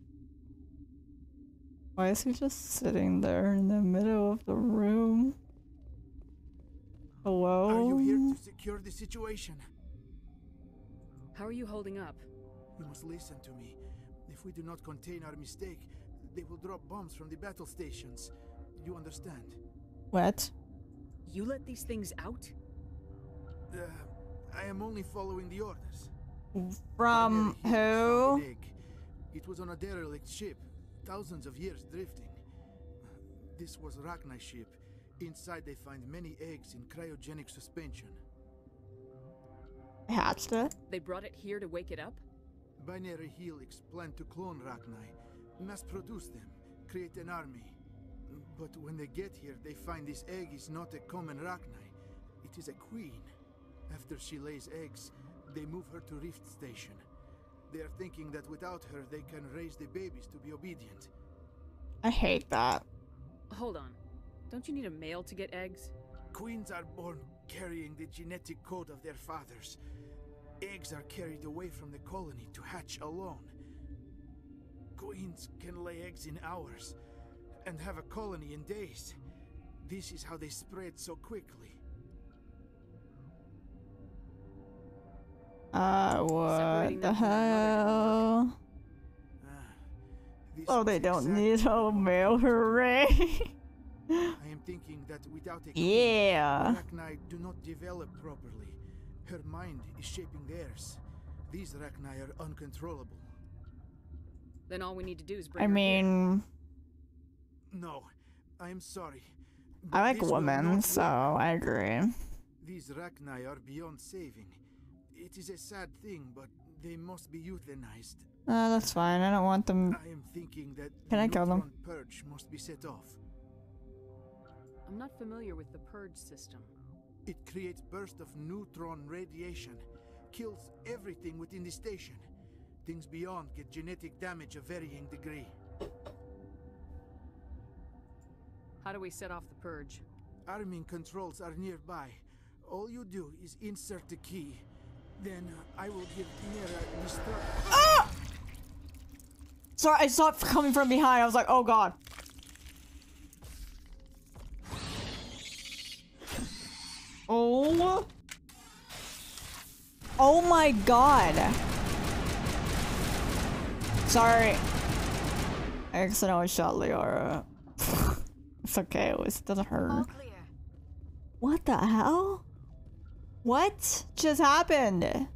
Speaker 1: Why is he just sitting there in the middle of the room? Hello?
Speaker 14: Are you here to secure the situation?
Speaker 3: How are you holding up?
Speaker 14: You must listen to me. If we do not contain our mistake, they will drop bombs from the battle stations. You understand?
Speaker 1: What?
Speaker 3: You let these things out?
Speaker 14: Uh, I am only following the orders.
Speaker 1: From who?
Speaker 14: It was on a derelict ship, thousands of years drifting. This was Rachni's ship. Inside they find many eggs in cryogenic suspension.
Speaker 1: Hatched it?
Speaker 3: They brought it here to wake it up?
Speaker 14: Binary Helix planned to clone Rachni, mass produce them, create an army. But when they get here, they find this egg is not a common Rachni. It is a queen. After she lays eggs, They move her to Rift Station. They are thinking that without her, they can raise the babies to be obedient.
Speaker 1: I hate that.
Speaker 3: Hold on. Don't you need a male to get eggs?
Speaker 14: Queens are born carrying the genetic code of their fathers. Eggs are carried away from the colony to hatch alone. Queens can lay eggs in hours and have a colony in days. This is how they spread so quickly.
Speaker 1: Uh, what the hell? Oh, they don't need a male, hooray!
Speaker 14: I am thinking that without a
Speaker 1: yeah.
Speaker 14: Rachni do not develop properly. Her mind is shaping theirs. These Rachni are uncontrollable.
Speaker 3: Then all we need to do is bring
Speaker 1: I
Speaker 3: her
Speaker 1: mean...
Speaker 14: Here. No, I am sorry.
Speaker 1: I like women, so I agree.
Speaker 14: These Rachni are beyond saving. It is a sad thing, but they must be euthanized.
Speaker 1: Uh, that's fine. I don't want them.
Speaker 14: I am thinking that
Speaker 1: Can I kill them?
Speaker 14: Purge must be set off.
Speaker 3: I'm not familiar with the purge system.
Speaker 14: It creates bursts of neutron radiation, kills everything within the station. Things beyond get genetic damage of varying degree.
Speaker 3: How do we set off the purge?
Speaker 14: Arming controls are nearby. All you do is insert the key. Then uh, I will give Liara destruct.
Speaker 1: Ah! Sorry, I saw it coming from behind. I was like, oh god. Oh. Oh my god. Sorry. I accidentally shot Liara. It's okay, it, was, it doesn't hurt. What the hell? What just happened?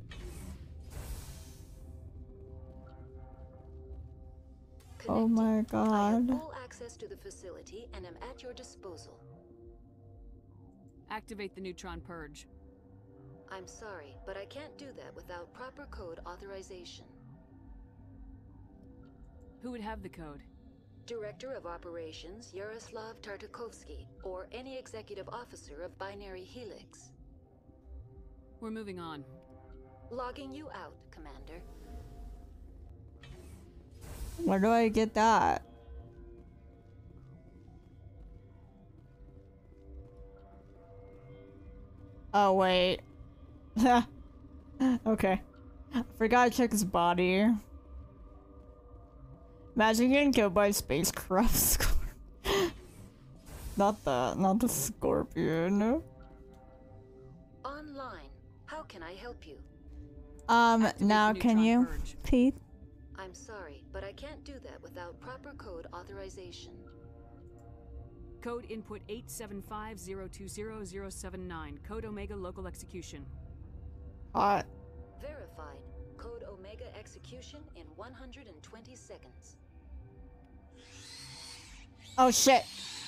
Speaker 1: Oh my god.
Speaker 9: I have full access to the facility and am at your disposal.
Speaker 3: Activate the neutron purge.
Speaker 9: I'm sorry, but I can't do that without proper code authorization.
Speaker 3: Who would have the code?
Speaker 9: Director of Operations Yaroslav Tartakovsky, or any executive officer of Binary Helix.
Speaker 3: We're moving on.
Speaker 9: Logging you out, Commander.
Speaker 1: Where do I get that? Oh, wait. Okay. I forgot to check his body. Imagine getting killed by a spacecraft scorpion. Not the, not the scorpion.
Speaker 9: Online. How can I help you?
Speaker 1: Um, now can you, Pete?
Speaker 9: I'm sorry, but I can't do that without proper code authorization.
Speaker 3: Code input eight seven five zero two zero zero seven nine. Code Omega local execution.
Speaker 1: Hot.
Speaker 9: Verified. Code Omega execution in one hundred twenty seconds.
Speaker 1: Oh shit.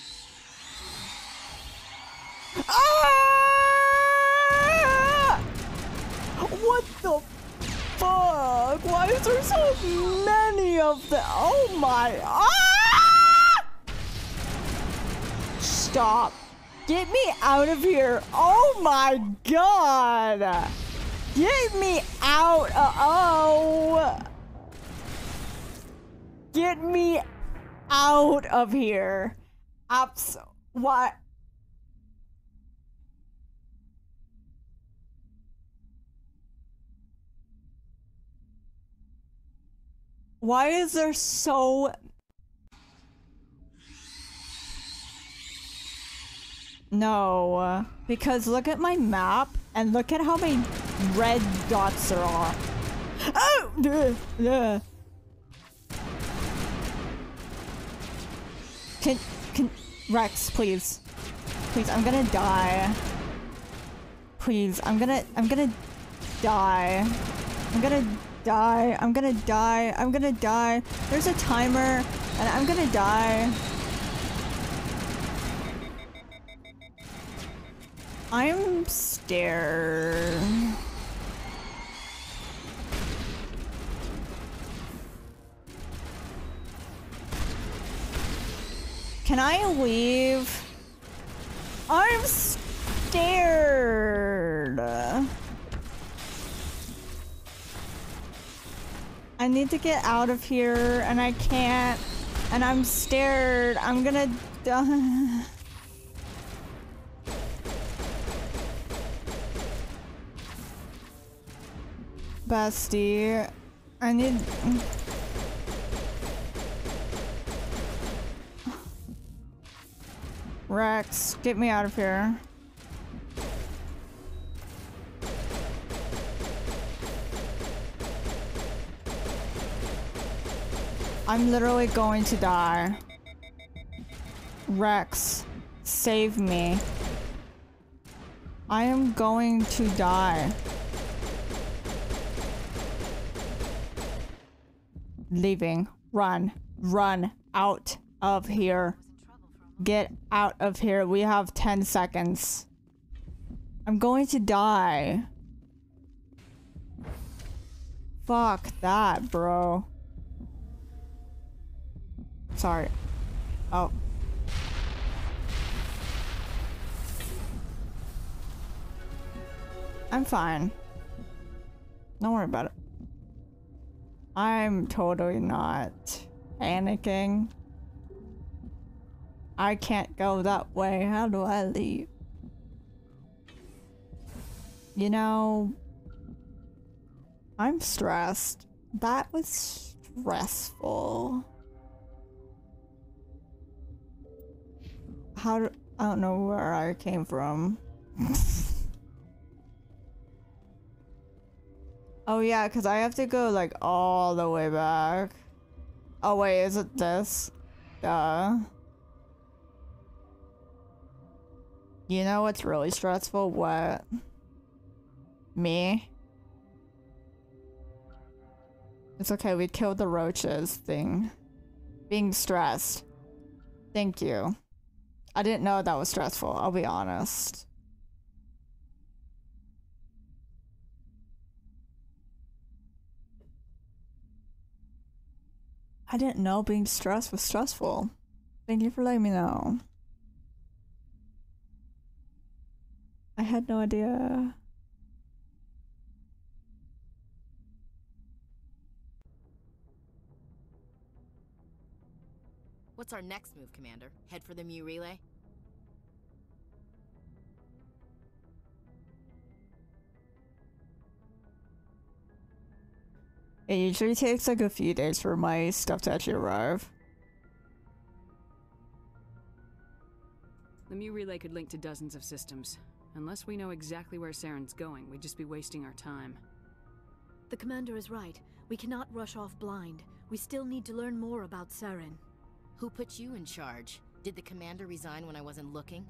Speaker 1: Ah! What the fuck? Why is there so many of them? Oh my. Ah! Stop. Get me out of here. Oh my god. Get me out. Uh oh. Get me out of here. Abs- what? Why is there so... No, because look at my map and look at how many red dots there are. Oh! Duh, duh. Can, can, Rex, please. Please, I'm gonna die. Please, I'm gonna, I'm gonna die. I'm gonna die. I'm gonna die. I'm gonna die. There's a timer, and I'm gonna die. I'm scared. Can I leave? I'm scared. I need to get out of here, and I can't. And I'm scared. I'm gonna die. Bestie, I need... Rex, get me out of here. I'm literally going to die. Rex, save me. I am going to die. Leaving. Run. Run out of here. Get out of here. We have ten seconds. I'm going to die. Fuck that, bro. Sorry. Oh. I'm fine. Don't worry about it. I'm totally not panicking. I can't go that way. How do I leave? You know, I'm stressed. That was stressful. How do, I don't know where I came from. Oh yeah, because I have to go like all the way back. Oh wait, is it this? Duh. You know what's really stressful? What? Me? It's okay, we killed the roaches thing. Being stressed. Thank you. I didn't know that was stressful, I'll be honest. I didn't know being stressed was stressful. Thank you for letting me know. I had no idea.
Speaker 15: What's our next move, Commander? Head for the Mu relay?
Speaker 1: It usually takes like a few days for my stuff to actually arrive.
Speaker 3: The Mu relay could link to dozens of systems. Unless we know exactly where Saren's going, we'd just be wasting our time.
Speaker 12: The commander is right. We cannot rush off blind. We still need to learn more about Saren.
Speaker 15: Who put you in charge? Did the commander resign when I wasn't looking?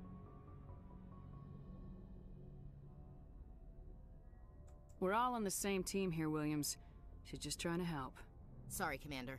Speaker 3: We're all on the same team here, Williams. She's just trying to help.
Speaker 15: Sorry, Commander.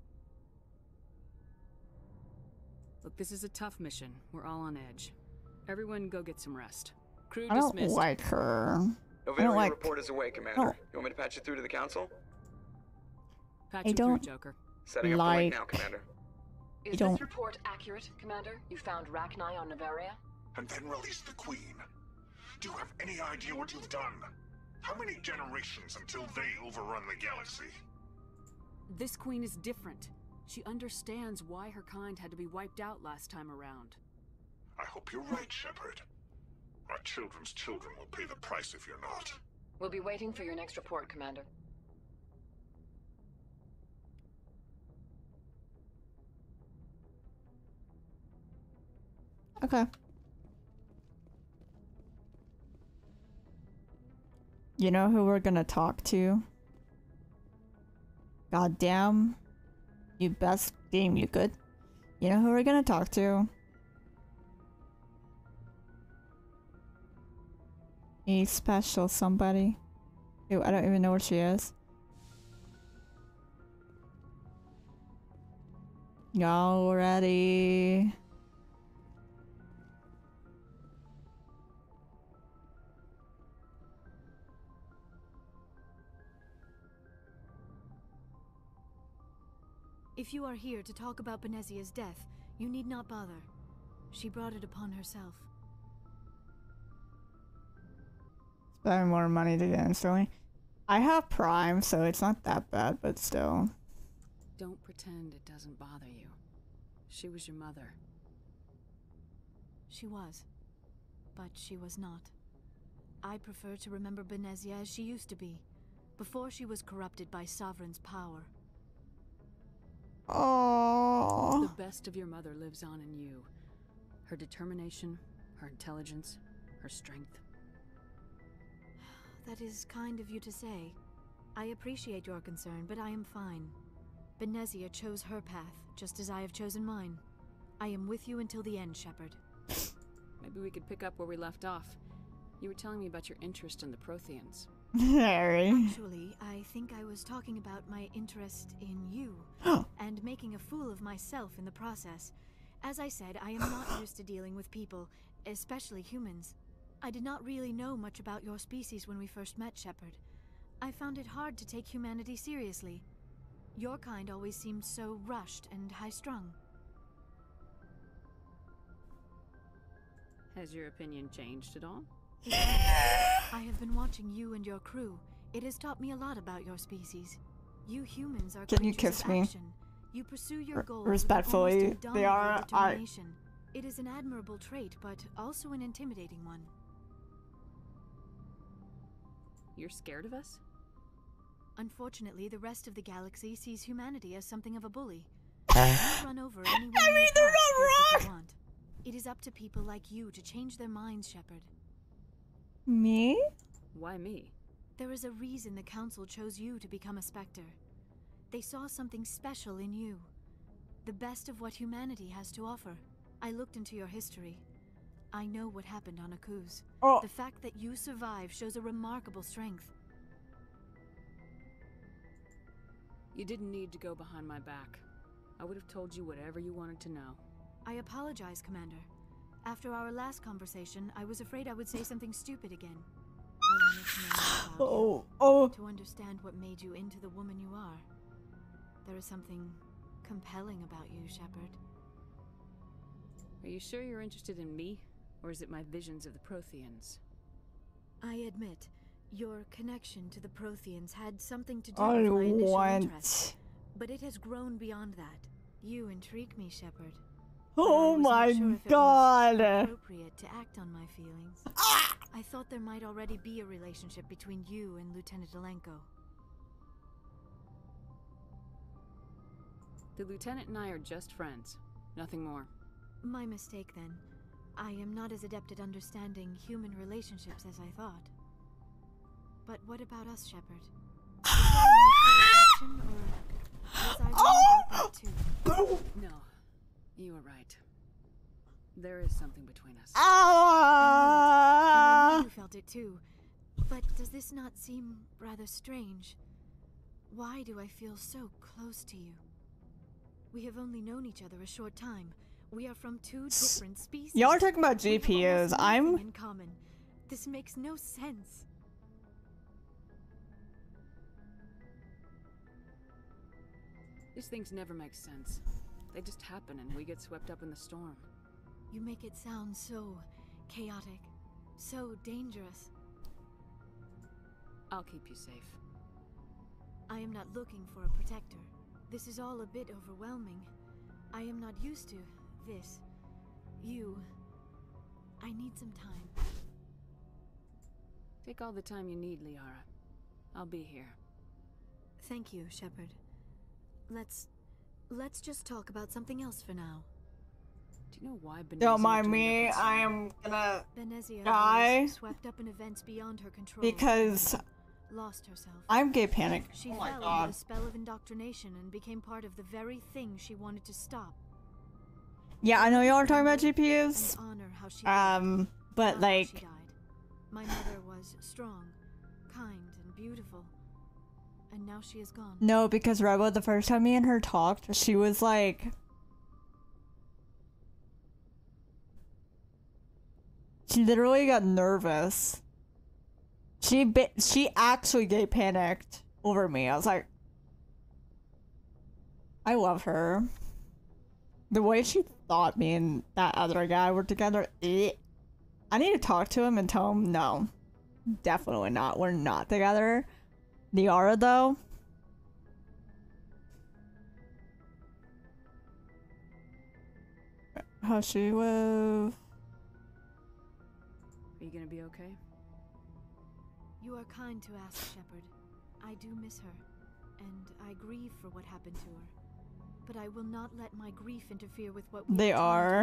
Speaker 3: Look, this is a tough mission. We're all on edge. Everyone go get some rest. Crew
Speaker 1: I don't
Speaker 3: dismissed.
Speaker 1: like her.
Speaker 16: The
Speaker 1: I don't like...
Speaker 16: report is away, Commander.
Speaker 1: Oh.
Speaker 16: You want me to patch it through to the council?
Speaker 3: Patch
Speaker 1: I
Speaker 3: him
Speaker 1: don't
Speaker 3: through, Joker.
Speaker 16: Setting up
Speaker 1: like...
Speaker 16: the link now, Commander.
Speaker 17: Is
Speaker 1: don't...
Speaker 17: this report accurate, Commander? You found Rachni on Nevaria?
Speaker 7: And then released the Queen. Do you have any idea what you've done? How many generations until they overrun the galaxy?
Speaker 3: This queen is different. She understands why her kind had to be wiped out last time around.
Speaker 7: I hope you're right, Shepard. Our children's children will pay the price if you're not.
Speaker 17: We'll be waiting for your next report, Commander.
Speaker 1: Okay. You know who we're gonna talk to? Goddamn. You best game, you good? You know who we're gonna talk to? A special somebody. Ew, I don't even know what she is. Y'all ready?
Speaker 12: If you are here to talk about Benezia's death, you need not bother. She brought it upon herself.
Speaker 1: Spending more money to get instantly. I have Prime, so it's not that bad, but still.
Speaker 3: Don't pretend it doesn't bother you. She was your mother.
Speaker 12: She was. But she was not. I prefer to remember Benezia as she used to be, before she was corrupted by Sovereign's power.
Speaker 1: Oh.
Speaker 3: The best of your mother lives on in you. Her determination, her intelligence, her strength.
Speaker 12: That is kind of you to say. I appreciate your concern, but I am fine. Benezia chose her path, just as I have chosen mine. I am with you until the end, Shepard.
Speaker 3: Maybe we could pick up where we left off. You were telling me about your interest in the Protheans.
Speaker 1: Harry.
Speaker 12: Actually, I think I was talking about my interest in you, and making a fool of myself in the process. As I said, I am not used to dealing with people, especially humans. I did not really know much about your species when we first met, Shepard. I found it hard to take humanity seriously. Your kind always seemed so rushed and high-strung.
Speaker 3: Has your opinion changed at all?
Speaker 12: I have been watching you and your crew. It has taught me a lot about your species. You humans are
Speaker 1: Can you
Speaker 12: creatures
Speaker 1: kiss
Speaker 12: of
Speaker 1: me?
Speaker 12: action. You pursue your goals
Speaker 1: Respectfully,
Speaker 12: with almost
Speaker 1: they are.
Speaker 12: indomitable
Speaker 1: I.
Speaker 12: determination. It is an admirable trait, but also an intimidating one.
Speaker 3: You're scared of us?
Speaker 12: Unfortunately, the rest of the galaxy sees humanity as something of a bully. You run over anyone
Speaker 1: I mean, they're not wrong.
Speaker 12: want. It is up to people like you to change their minds, Shepard.
Speaker 1: Me?
Speaker 3: Why me?
Speaker 12: There is a reason the Council chose you to become a Spectre. They saw something special in you. The best of what humanity has to offer. I looked into your history. I know what happened on Akuz.
Speaker 1: Oh.
Speaker 12: The fact that you survived shows a remarkable strength.
Speaker 3: You didn't need to go behind my back. I would have told you whatever you wanted to know.
Speaker 12: I apologize, Commander. After our last conversation, I was afraid I would say something stupid again. I wanted to know more about
Speaker 1: Oh,
Speaker 12: you,
Speaker 1: oh.
Speaker 12: to understand what made you into the woman you are. There is something compelling about you, Shepard.
Speaker 3: Are you sure you're interested in me, or is it my visions of the Protheans?
Speaker 12: I admit, your connection to the Protheans had something to do
Speaker 1: I
Speaker 12: with my initial
Speaker 1: want-
Speaker 12: interest, but it has grown beyond that. You intrigue me, Shepard.
Speaker 1: Oh my god.
Speaker 12: Appropriate to act on my feelings. I thought there might already be a relationship between you and Lieutenant Alenko.
Speaker 3: The Lieutenant and I are just friends. Nothing more.
Speaker 12: My mistake, then. I am not as adept at understanding human relationships as I thought. But what about us, Shepard? Is there a mutual attraction, or was I wrong about that too?
Speaker 3: No. You were right. There is something between us.
Speaker 12: I knew it, and I knew you felt it too. But does this not seem rather strange? Why do I feel so close to you? We have only known each other a short time. We are from two different species.
Speaker 1: Y'all are talking about
Speaker 12: We have
Speaker 1: G P Us.
Speaker 12: almost
Speaker 1: I'm.
Speaker 12: nothing in common. This makes no sense.
Speaker 3: These things never make sense. They just happen and we get swept up in the storm.
Speaker 12: You make it sound so chaotic, so dangerous.
Speaker 3: I'll keep you safe.
Speaker 12: I am not looking for a protector. This is all a bit overwhelming. I am not used to this. You. I need some time.
Speaker 3: Take all the time you need, Liara. I'll be here.
Speaker 12: Thank you, Shepard. Let's... let's just talk about something else for now.
Speaker 3: Do you know why Benezia
Speaker 1: Don't mind
Speaker 3: joined
Speaker 1: me.
Speaker 3: up with
Speaker 1: I
Speaker 3: Sarah?
Speaker 1: am gonna
Speaker 12: Benezia
Speaker 1: die
Speaker 12: was swept up in events beyond her control.
Speaker 1: because
Speaker 12: Lost herself.
Speaker 1: I'm gay panic.
Speaker 12: She
Speaker 1: Oh my
Speaker 12: fell
Speaker 1: god.
Speaker 12: under the spell of indoctrination and became part of the very thing she wanted to stop.
Speaker 1: Yeah, I know y'all are talking about G P Us.
Speaker 12: And honor how she
Speaker 1: Um, but
Speaker 12: How
Speaker 1: like,
Speaker 12: she died. My mother was strong, kind, and beautiful. And now she is gone.
Speaker 1: no, because Rebel, the first time me and her talked, she was like, she literally got nervous. She bit, she actually gay panicked over me. I was like, I love her. The way she thought me and that other guy were together, eh. I need to talk to him and tell him, no, definitely not. We're not together. Liara though. How she live?
Speaker 3: Are you gonna be okay?
Speaker 12: You are kind to ask, Shepard. I do miss her, and I grieve for what happened to her. But I will not let my grief interfere with what we
Speaker 1: They are.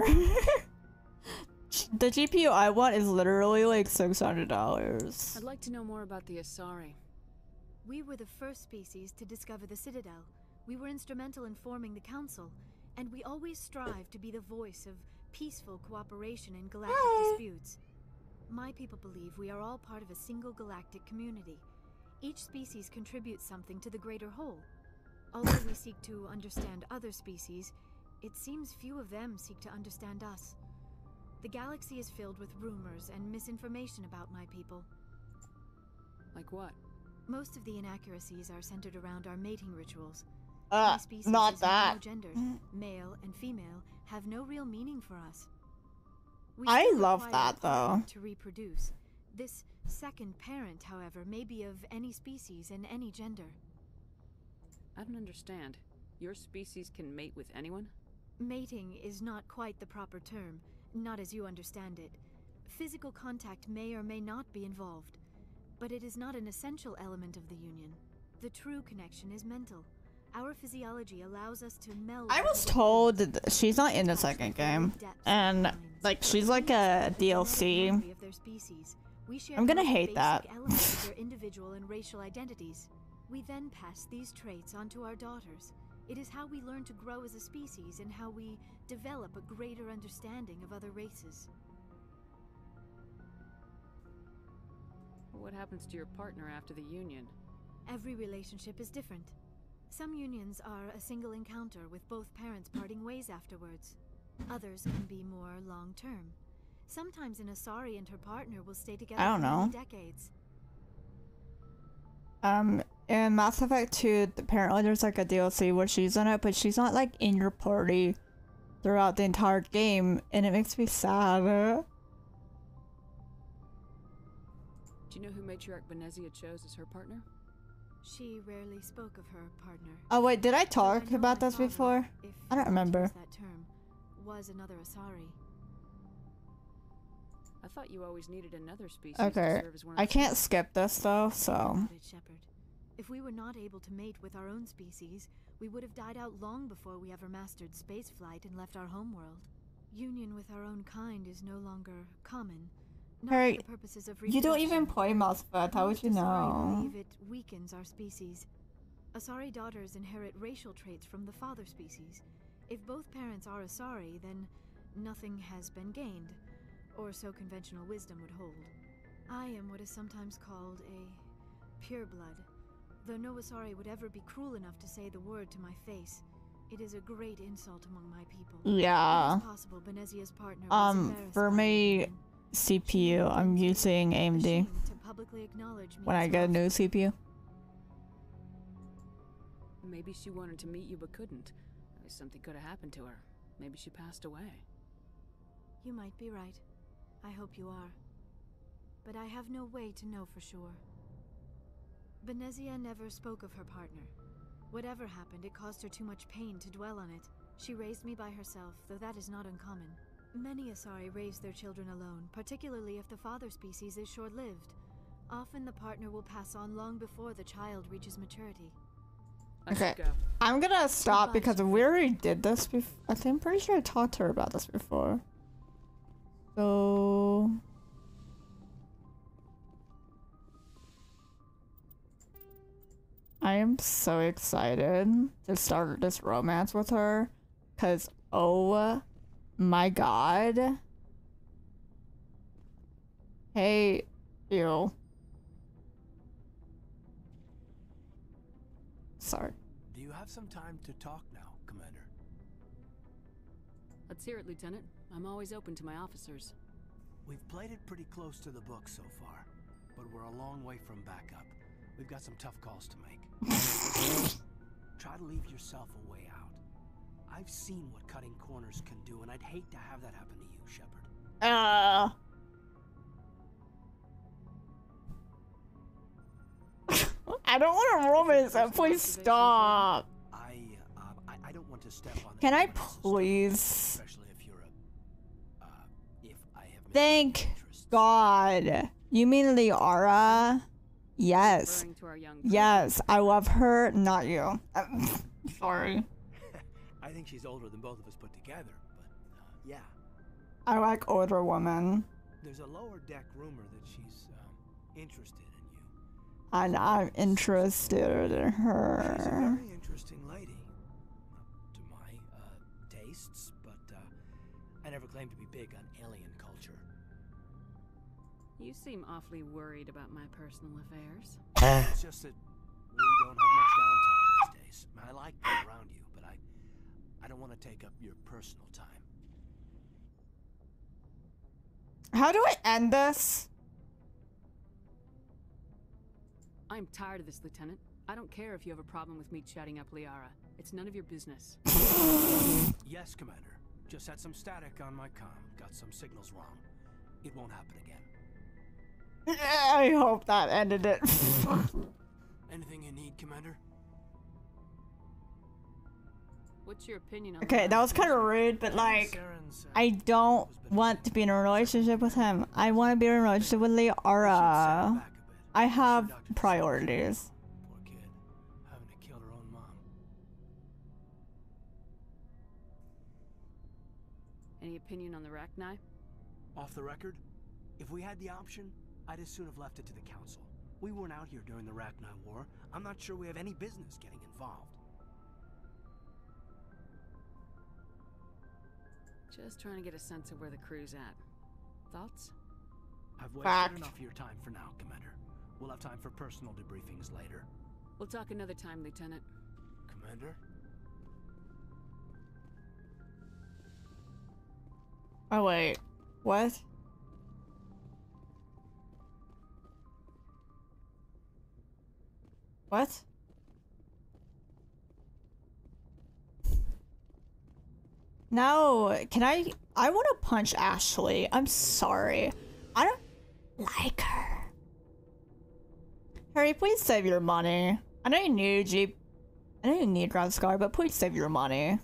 Speaker 1: The G P U I want is literally like six hundred dollars.
Speaker 3: I'd like to know more about the Asari.
Speaker 12: We were the first species to discover the Citadel. We were instrumental in forming the Council, and we always strive to be the voice of peaceful cooperation in galactic disputes. My people believe we are all part of a single galactic community. Each species contributes something to the greater whole. Although we seek to understand other species, it seems few of them seek to understand us. The galaxy is filled with rumors and misinformation about my people.
Speaker 3: Like what?
Speaker 12: Most of the inaccuracies are centered around our mating rituals.
Speaker 1: Uh,
Speaker 12: My species
Speaker 1: not
Speaker 12: is
Speaker 1: that.
Speaker 12: monogendered. Male and female have no real meaning for us. We
Speaker 1: I
Speaker 12: still
Speaker 1: love
Speaker 12: require
Speaker 1: that,
Speaker 12: a partner
Speaker 1: though.
Speaker 12: To reproduce. This second parent, however, may be of any species and any gender.
Speaker 3: I don't understand. Your species can mate with anyone?
Speaker 12: Mating is not quite the proper term, not as you understand it. Physical contact may or may not be involved, but it is not an essential element of the union. The true connection is mental. Our physiology allows us to meld.
Speaker 1: I was told that she's not in the second game, and like she's like a D L C. I'm gonna hate that.
Speaker 12: Elements of their individual and racial identities. We then pass these traits onto our daughters. It is how we learn to grow as a species and how we develop a greater understanding of other races.
Speaker 3: What happens to your partner after the union?
Speaker 12: Every relationship is different. Some unions are a single encounter with both parents parting ways afterwards. Others can be more long-term. Sometimes an Asari and her partner will stay together
Speaker 1: I don't
Speaker 12: for many
Speaker 1: know.
Speaker 12: decades.
Speaker 1: Um, in Mass Effect two, apparently there's like a D L C where she's in it, but she's not like in your party throughout the entire game, and it makes me sad.
Speaker 3: Do you know who Matriarch Benezia chose as her partner?
Speaker 12: She rarely spoke of her partner.
Speaker 1: Oh wait, did I talk
Speaker 12: Though I know
Speaker 1: about
Speaker 12: my
Speaker 1: this
Speaker 12: father,
Speaker 1: before?
Speaker 12: if
Speaker 1: I don't
Speaker 12: you
Speaker 1: remember.
Speaker 12: choose that term, was another Asari.
Speaker 3: I thought you always needed another species to
Speaker 1: Okay,
Speaker 3: serve as one of
Speaker 1: I
Speaker 3: the
Speaker 1: can't
Speaker 3: ships.
Speaker 1: skip this though, so.
Speaker 12: Got it, Shepard. If we were not able to mate with our own species, we would have died out long before we ever mastered spaceflight and left our homeworld. Union with our own kind is no longer common. Not for
Speaker 1: Harry,
Speaker 12: the purposes of
Speaker 1: you don't
Speaker 12: reproduction.
Speaker 1: even play Mass Effect, how would you
Speaker 12: Most Asari
Speaker 1: know?
Speaker 12: believe it weakens our species. Asari daughters inherit racial traits from the father species. If both parents are Asari, then nothing has been gained, or so conventional wisdom would hold. I am what is sometimes called a pureblood. Though no Asari would ever be cruel enough to say the word to my face, it is a great insult among my people.
Speaker 1: Yeah.
Speaker 12: It is possible Benezia's partner was
Speaker 1: Um,
Speaker 12: embarrassed
Speaker 1: for
Speaker 12: by
Speaker 1: my C P U, I'm using A M D
Speaker 12: ashamed to publicly acknowledge me
Speaker 1: when I
Speaker 12: as
Speaker 1: get a
Speaker 12: well.
Speaker 1: new C P U.
Speaker 3: Maybe she wanted to meet you but couldn't. Maybe something could have happened to her. Maybe she passed away.
Speaker 12: You might be right. I hope you are. But I have no way to know for sure. Benezia never spoke of her partner. Whatever happened, it caused her too much pain to dwell on it. She raised me by herself, though that is not uncommon. Many Asari raise their children alone, particularly if the father species is short-lived. Often the partner will pass on long before the child reaches maturity.
Speaker 1: Okay, I'm gonna stop because we already did this before. I think I'm pretty sure I talked to her about this before. So... I am so excited to start this romance with her, because oh my god. Hey, you. Sorry.
Speaker 18: Do you have some time to talk now, Commander?
Speaker 3: Let's hear it, Lieutenant. I'm always open to my officers.
Speaker 18: We've played it pretty close to the book so far, but we're a long way from backup. We've got some tough calls to make. Try to leave yourself a way out. I've seen what cutting corners can do, and I'd hate to have that happen to you, Shepard.
Speaker 1: Uh. I don't want to romance him. Please stop.
Speaker 18: I, uh, I, I don't want to step on.
Speaker 1: Can I please?
Speaker 18: Especially if you're a, uh, if I have.
Speaker 1: Thank God. You mean Liara? Yes. Yes, I love her, not you. Sorry.
Speaker 18: I think she's older than both of us put together, but uh, yeah.
Speaker 1: I like older women.
Speaker 18: There's a lower deck rumor that she's um, interested in you.
Speaker 1: And I'm interested in her.
Speaker 18: She's a very interesting lady, to my uh, tastes, but uh, I never claimed to be big on alien culture.
Speaker 3: You seem awfully worried about my personal affairs.
Speaker 18: It's just that we don't have much downtime these days. I like being around you, but I, I don't want to take up your personal time.
Speaker 1: How do I end this?
Speaker 3: I'm tired of this, Lieutenant. I don't care if you have a problem with me chatting up Liara. It's none of your business.
Speaker 18: Yes, Commander. Just had some static on my comm. Got some signals wrong. It won't happen again.
Speaker 1: I hope that ended it.
Speaker 18: Anything you need, Commander?
Speaker 3: What's your opinion on
Speaker 1: Okay, that was kind of rude, but like, I don't want to be in a relationship with him. I want to be in a relationship with Liara. I have priorities.
Speaker 18: Poor kid, having to kill her own mom.
Speaker 3: Any opinion on the Rachni?
Speaker 18: Off the record, if we had the option, I'd as soon have left it to the Council. We weren't out here during the Rachni War. I'm not sure we have any business getting involved.
Speaker 3: Just trying to get a sense of where the crew's at. Thoughts?
Speaker 18: I've wasted
Speaker 1: Fact.
Speaker 18: enough of your time for now, Commander. We'll have time for personal debriefings later.
Speaker 3: We'll talk another time, Lieutenant.
Speaker 18: Commander?
Speaker 1: Oh wait, what? What? No, can I? I want to punch Ashley. I'm sorry. I don't like her. Harry, please save your money. I know you need Jeep. I know you need Grand Scar, but please save your money.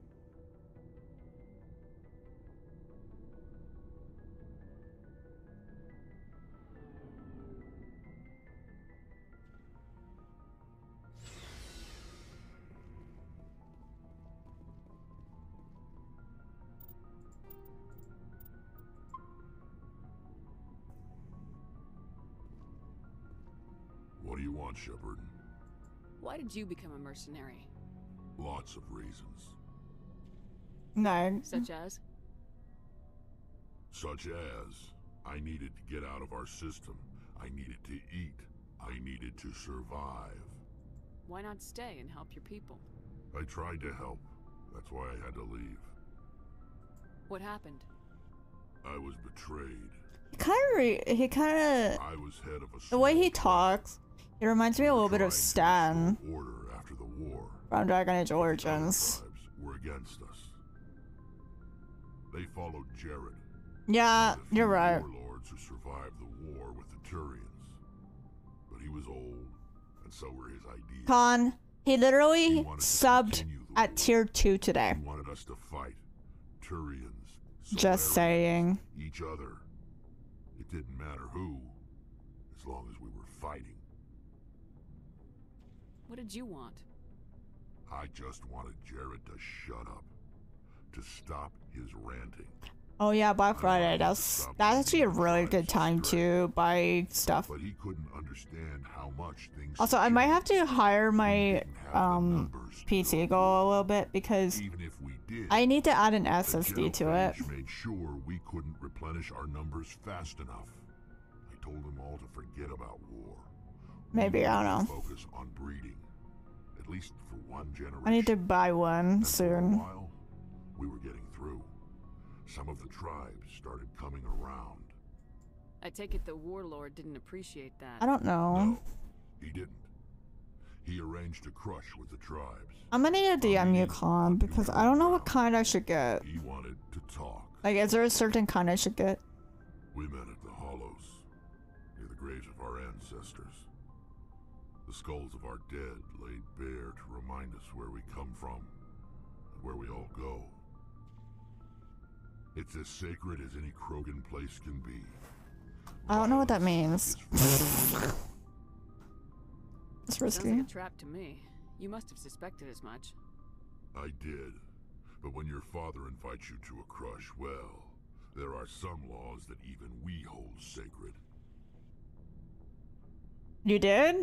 Speaker 19: What do you want, Shepard?
Speaker 3: Why did you become a mercenary?
Speaker 19: Lots of reasons.
Speaker 1: No.
Speaker 3: Such as?
Speaker 19: Such as, I needed to get out of our system. I needed to eat. I needed to survive.
Speaker 3: Why not stay and help your people?
Speaker 19: I tried to help. That's why I had to leave.
Speaker 3: What happened?
Speaker 19: I was betrayed.
Speaker 1: He kind of, re he kind of,
Speaker 19: I was head of a
Speaker 1: the way he talks, it reminds me a little bit of Stan
Speaker 19: order after the war.
Speaker 1: from Dragon Age Origins.
Speaker 19: Were against us. They followed Jared.
Speaker 1: Yeah, you're right.
Speaker 19: Warlords who survived the war with the Turians. But he was old, and so were his ideas.
Speaker 1: Con, he literally he subbed at tier two today.
Speaker 19: He wanted us to fight. Turians.
Speaker 1: Just saying.
Speaker 19: Each other. It didn't matter who, as long as we were fighting.
Speaker 3: What did you want?
Speaker 19: I just wanted Jared to shut up. To stop his ranting.
Speaker 1: Oh yeah, Black Friday. That's that's actually a really good time to buy stuff.
Speaker 19: But he couldn't understand how much things.
Speaker 1: Also, I might have to hire my um P C goal a little bit because
Speaker 19: even if we did,
Speaker 1: I need to add an S S D to it.
Speaker 19: Made sure we couldn't replenish our numbers fast enough. I told them all to forget about war.
Speaker 1: Maybe, I don't know.
Speaker 19: Focus on breeding, at least for one generation.
Speaker 1: I need to buy one soon.
Speaker 19: For a while, we were getting through. Some of the tribes started coming around.
Speaker 3: I take it the warlord didn't appreciate that.
Speaker 1: I don't know.
Speaker 19: No, he didn't. He arranged a crush with the tribes.
Speaker 1: I'm gonna need a D M you, Con, because I don't know what kind I should get.
Speaker 19: He wanted to talk.
Speaker 1: Like, is there a certain kind I should get?
Speaker 19: We met at the Hollows, near the graves of our ancestors. The skulls of our dead laid bare to remind us where we come from and where we all go. It's as sacred as any Krogan place can be.
Speaker 1: I don't know what that means. It's risky.
Speaker 3: Sounds like a trap to me. You must have suspected as much.
Speaker 19: I did. But when your father invites you to a crush, well, there are some laws that even we hold sacred.
Speaker 1: You did?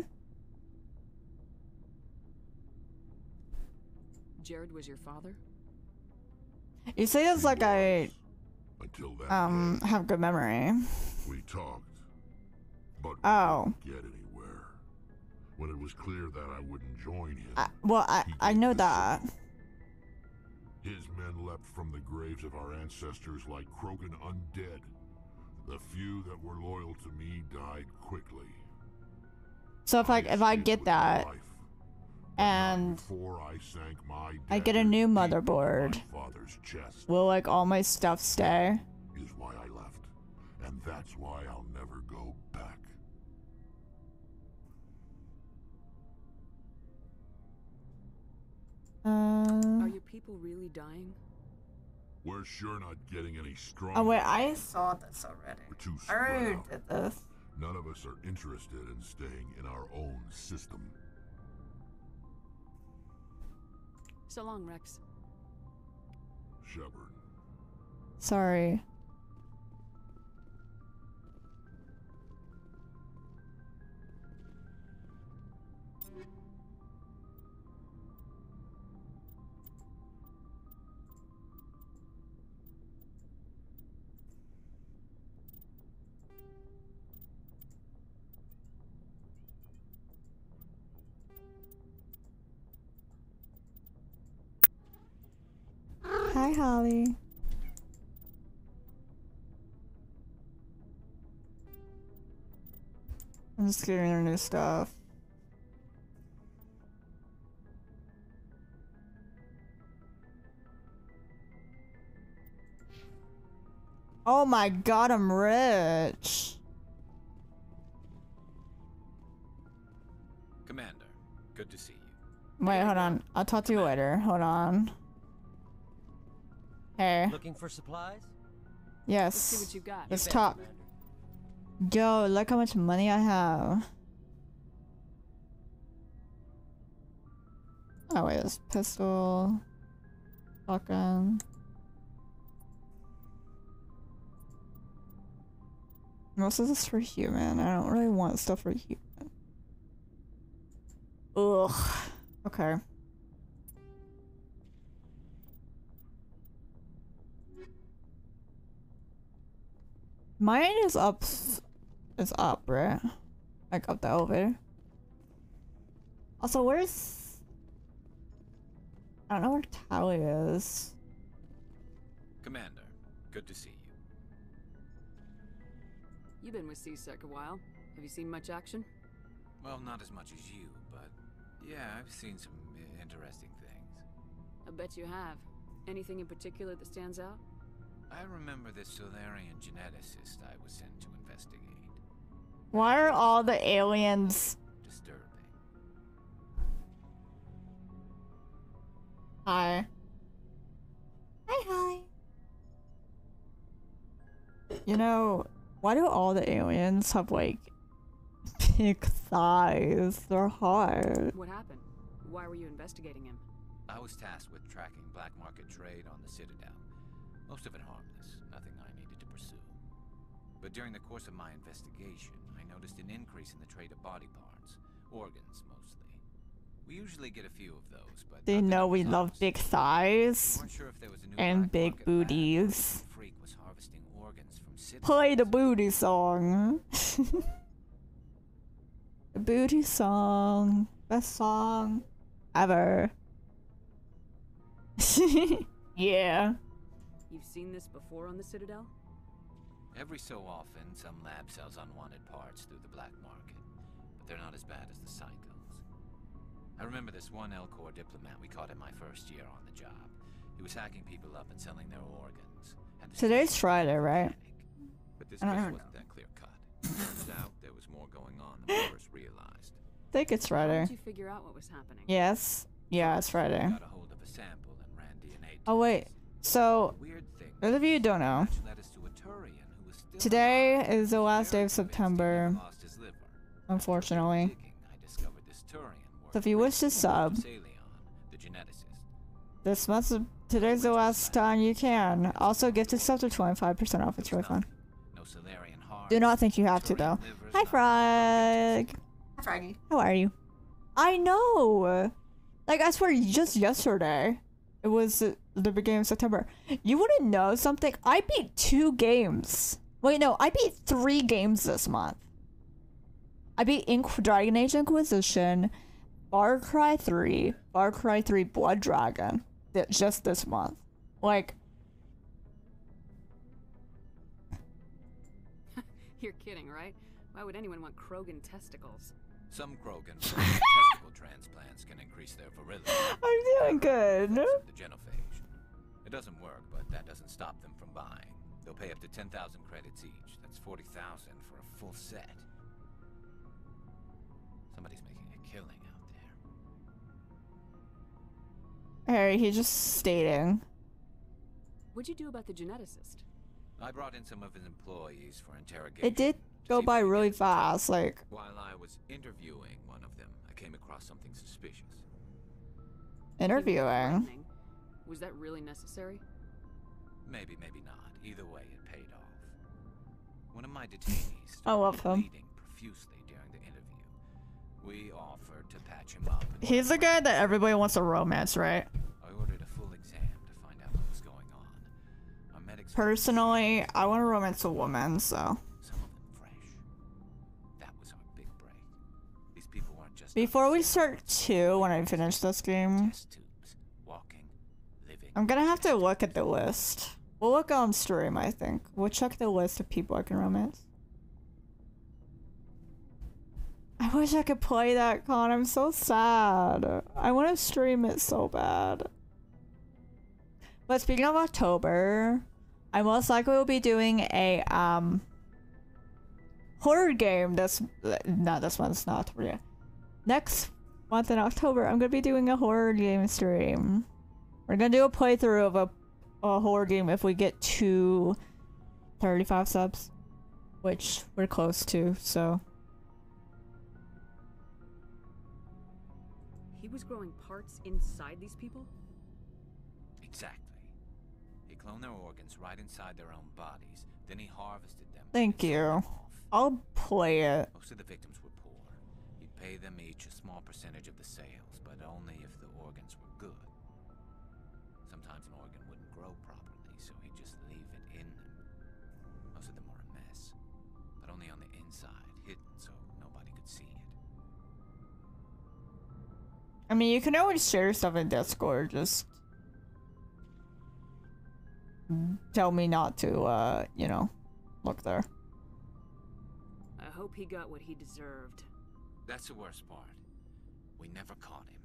Speaker 3: Jared was your father?
Speaker 1: You say it's like I
Speaker 19: Until that
Speaker 1: um
Speaker 19: day,
Speaker 1: have good memory.
Speaker 19: we talked, but we
Speaker 1: Oh.
Speaker 19: didn't get anywhere. When it was clear that I wouldn't join him,
Speaker 1: I, well, I I know that.
Speaker 19: his men leapt from the graves of our ancestors like Krogan undead. The few that were loyal to me died quickly.
Speaker 1: So if I if I get that
Speaker 19: life,
Speaker 1: and
Speaker 19: before I sank my
Speaker 1: I get a new motherboard,
Speaker 19: father's chest,
Speaker 1: will like all my stuff stay?
Speaker 19: is why I left, and that's why I'll never go back.
Speaker 1: Uh,
Speaker 3: Are your people really dying?
Speaker 19: We're sure not getting any stronger.
Speaker 1: oh wait, I saw this already.
Speaker 19: We're too
Speaker 1: I
Speaker 19: spread
Speaker 1: already
Speaker 19: out.
Speaker 1: did this.
Speaker 19: None of us are interested in staying in our own system.
Speaker 3: So long, Rex.
Speaker 19: Shepard.
Speaker 1: Sorry. Hi, Holly. I'm just getting her new stuff. Oh my god, I'm rich.
Speaker 20: Commander, good to see you.
Speaker 1: Wait, hold on. I'll talk to you later. Hold on. Hey.
Speaker 21: Looking for supplies?
Speaker 1: Yes.
Speaker 3: Let's see what you got.
Speaker 1: Let's
Speaker 21: You bet,
Speaker 1: talk.
Speaker 21: Commander.
Speaker 1: Yo, look how much money I have. Oh wait, this pistol. Shotgun. Most of this for human. I don't really want stuff for human. Ugh. Okay. Mine is up. Is up, right? Like up the elevator. Also, where's? I don't know where Tally is.
Speaker 20: Commander, good to see you.
Speaker 3: You've been with C SEC a while. Have you seen much action?
Speaker 20: Well, not as much as you, but yeah, I've seen some uh, interesting things.
Speaker 3: I bet you have. Anything in particular that stands out?
Speaker 20: I remember this Solarian geneticist I was sent to investigate.
Speaker 1: Why are all the aliens?
Speaker 20: Disturbing.
Speaker 1: Hi. Hi, Holly. You know, why do all the aliens have like big thighs? They're hard.
Speaker 3: What happened? Why were you investigating him?
Speaker 20: I was tasked with tracking black market trade on the Citadel. Most of it harmless, nothing I needed to pursue. But during the course of my investigation, I noticed an increase in the trade of body parts, organs mostly. We usually get a few of those, but
Speaker 1: They know we love big thighs
Speaker 20: sure if there was a new
Speaker 1: and big booties.
Speaker 20: freak was harvesting organs from Citadel.
Speaker 1: Play the booty song. The booty song. Best song ever. Yeah.
Speaker 3: You've seen this before on the Citadel?
Speaker 20: Every so often, some lab sells unwanted parts through the black market, but they're not as bad as the cycles. I remember this one L-Corps diplomat we caught in my first year on the job. He was hacking people up and selling their organs. Had to
Speaker 1: Today's Friday, right?
Speaker 20: But this
Speaker 1: I don't
Speaker 20: case
Speaker 1: know.
Speaker 20: wasn't that clear cut. Turns out there was more going on than we first realized.
Speaker 1: think it's
Speaker 3: How
Speaker 1: Friday.
Speaker 3: did you figure out what was happening?
Speaker 1: Yes. Yeah, it's Friday.
Speaker 20: Got a hold of a sample and ran D N A.
Speaker 1: Oh wait. So, those of you who don't know, today is the last day of September. Unfortunately. So if you wish to sub, this month, today's the last time you can. Also, gift a sub to twenty-five percent off. It's really fun. Do not think you have to though. Hi, Frog. Hi, Froggy. How are you? I know. Like I swear, just yesterday, it was the beginning of September. You want to know something? I beat two games. Wait, no, I beat three games this month. I beat Inqu Dragon Age Inquisition, Far Cry three, Far Cry three Blood Dragon, th just this month. Like,
Speaker 3: You're kidding, right? Why would anyone want Krogan testicles?
Speaker 20: Some Krogan testicle transplants can increase their virility.
Speaker 1: I'm doing good.
Speaker 20: The genophage. It doesn't work, but that doesn't stop them from buying. They'll pay up to ten thousand credits each. That's forty thousand for a full set. Somebody's making a killing out there.
Speaker 1: Harry, he's just stating.
Speaker 3: What'd you do about the geneticist?
Speaker 20: I brought in some of his employees for interrogation.
Speaker 1: It did go by really fast, like.
Speaker 20: While I was interviewing one of them, I came across something suspicious.
Speaker 1: Interviewing?
Speaker 3: Was that really necessary?
Speaker 20: Maybe, maybe not. Either way, it paid off. One of my detainees
Speaker 1: I love him.
Speaker 20: bleeding profusely during the interview. We offered to patch him up.
Speaker 1: He's the guy that everybody wants to romance, right?
Speaker 20: I ordered a full exam to find out what was going on. Our medics
Speaker 1: Personally, I want to romance a woman, so.
Speaker 20: Some of them fresh. That was our big break. These people weren't just
Speaker 1: Before we start two, when I finish this game,
Speaker 20: walking, living.
Speaker 1: I'm gonna have to look at the list. We'll look on stream, I think. We'll check the list of people I can romance. I wish I could play that, Con. I'm so sad. I want to stream it so bad. But speaking of October, I most likely will be doing a um horror game this not this month, it's not October yet. Next month in October, I'm gonna be doing a horror game stream. We're gonna do a playthrough of a, a horror game if we get to thirty-five subs, which we're close to, so.
Speaker 3: He was growing parts inside these people?
Speaker 20: Exactly. He cloned their organs right inside their own bodies. Then he harvested them.
Speaker 1: Thank you. I'll play it.
Speaker 20: Most of the victims were poor. He'd pay them each a small percentage of the sales, but only if the organs were good. Sometimes an organ wouldn't grow properly, so he'd just leave it in them. Most of them were a mess, but only on the inside, hidden so nobody could see it.
Speaker 1: I mean, you can always share stuff in Discord, just tell me not to, uh, you know, look there.
Speaker 3: I hope he got what he deserved.
Speaker 20: That's the worst part. We never caught him.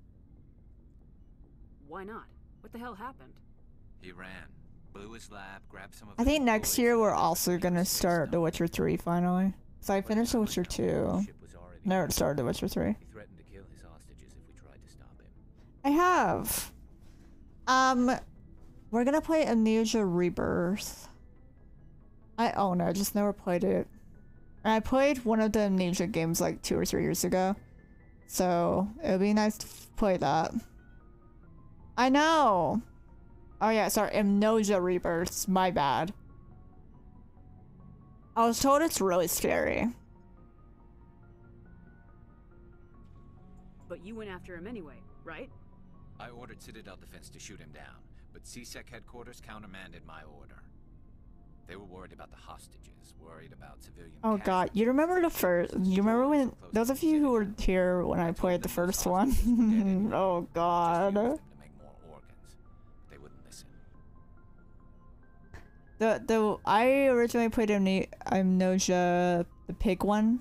Speaker 3: Why not? What the hell happened?
Speaker 20: He ran, blew his lab, grabbed some of
Speaker 1: I think next year we're also gonna start The Witcher three finally. So I finished The Witcher two. Never started The Witcher three.
Speaker 20: He threatened to kill his hostages if we tried to stop him.
Speaker 1: I have. Um, we're gonna play Amnesia Rebirth. I own it, I just never played it. And I played one of the Amnesia games like two or three years ago. So, it would be nice to play that. I know! Oh yeah, sorry, Amnesia Rebirth, my bad. I was told it's really scary.
Speaker 3: But you went after him anyway, right?
Speaker 20: I ordered Citadel Defense to shoot him down, but C SEC headquarters countermanded my order. They were worried about the hostages, worried about civilian
Speaker 1: Oh god, you remember the first- you remember when- those of you who were here when I played the first one? Oh god.
Speaker 20: to make more organs. They wouldn't listen.
Speaker 1: The, the, I originally played Amne Amnesia, the pig one.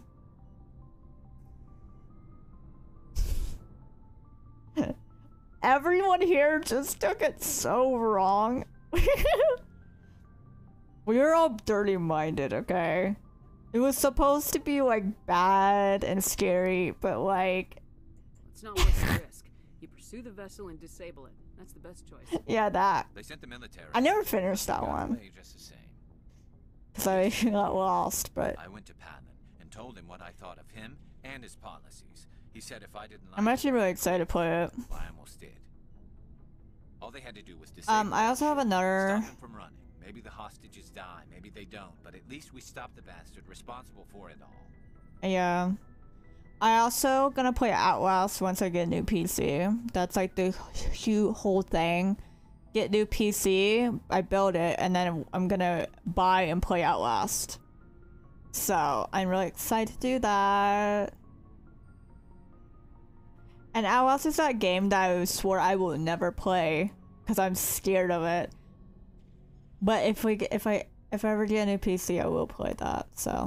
Speaker 1: Everyone here just took it so wrong. We were all dirty-minded, okay? It was supposed to be like bad and scary, but like
Speaker 3: It's not worth the risk. You pursue the vessel and disable it. That's the best choice.
Speaker 1: yeah, that.
Speaker 20: They sent the military.
Speaker 1: I never finished that one.
Speaker 20: Just the same.
Speaker 1: Cause I got lost, but
Speaker 20: I went to Patton and told him what I thought of him and his policies. He said if I didn't like
Speaker 1: I'm actually really excited to play it.
Speaker 20: well, I almost did. All they had to do was disable
Speaker 1: Um, I also have another.
Speaker 20: stop him from running. Maybe the hostages die, maybe they don't, but at least we stopped the bastard responsible for it all.
Speaker 1: Yeah. I also gonna play Outlast once I get a new P C. That's like the huge whole thing. Get new P C, I build it, and then I'm gonna buy and play Outlast. So I'm really excited to do that. And Outlast is that game that I swore I will never play because I'm scared of it. But if we get, if I if I ever get a new P C, I will play that. So.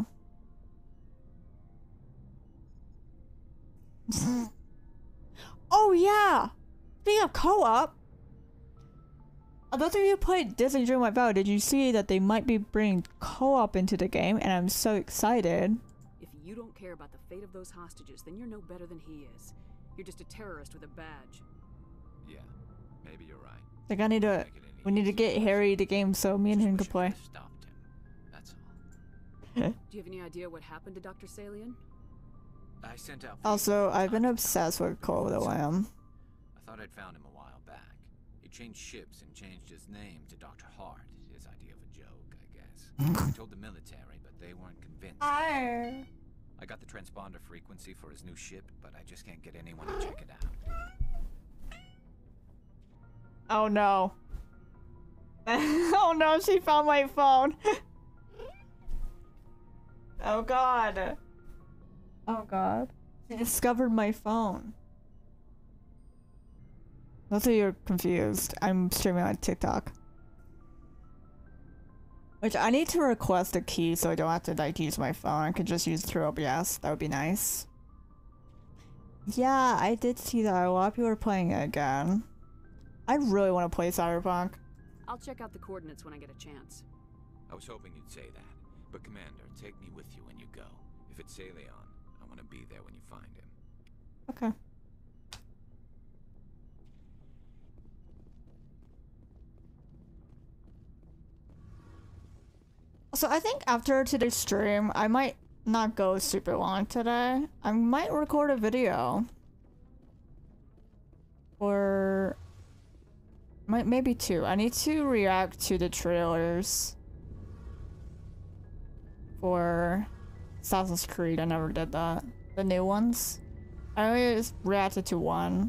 Speaker 1: Oh yeah! Speaking of co-op, those of you who played Disney Dream My Vow, did you see that they might be bringing co-op into the game? And I'm so excited.
Speaker 3: If you don't care about the fate of those hostages, then you're no better than he is. You're just a terrorist with a badge.
Speaker 20: Yeah, maybe you're right.
Speaker 1: Like I need to, we need to get Harry the game so me and him can play.
Speaker 20: Stopped him. That's all.
Speaker 3: Do you have any idea what happened to Doctor Salian?
Speaker 20: I sent out.
Speaker 1: Also, I've been obsessed with Call of the Lamb.
Speaker 20: I thought I'd found him a while back. He changed ships and changed his name to Doctor Hart. His idea of a joke, I guess. I told the military, but they weren't convinced.
Speaker 1: Arr.
Speaker 20: I got the transponder frequency for his new ship, but I just can't get anyone to check it out.
Speaker 1: Oh no. Oh no, she found my phone. Oh god. Oh god. She discovered my phone. Those of you are confused. I'm streaming on TikTok. Which I need to request a key so I don't have to like use my phone. I could just use it through O B S. That would be nice. Yeah, I did see that. A lot of people are playing it again. I really want to play Cyberpunk.
Speaker 3: I'll check out the coordinates when I get a chance.
Speaker 20: I was hoping you'd say that. But Commander, take me with you when you go. If it's Salion, I want to be there when you find him.
Speaker 1: Okay. So I think after today's stream, I might not go super long today. I might record a video. Or might maybe two. I need to react to the trailers for Assassin's Creed. I never did that. The new ones. I only just reacted to one.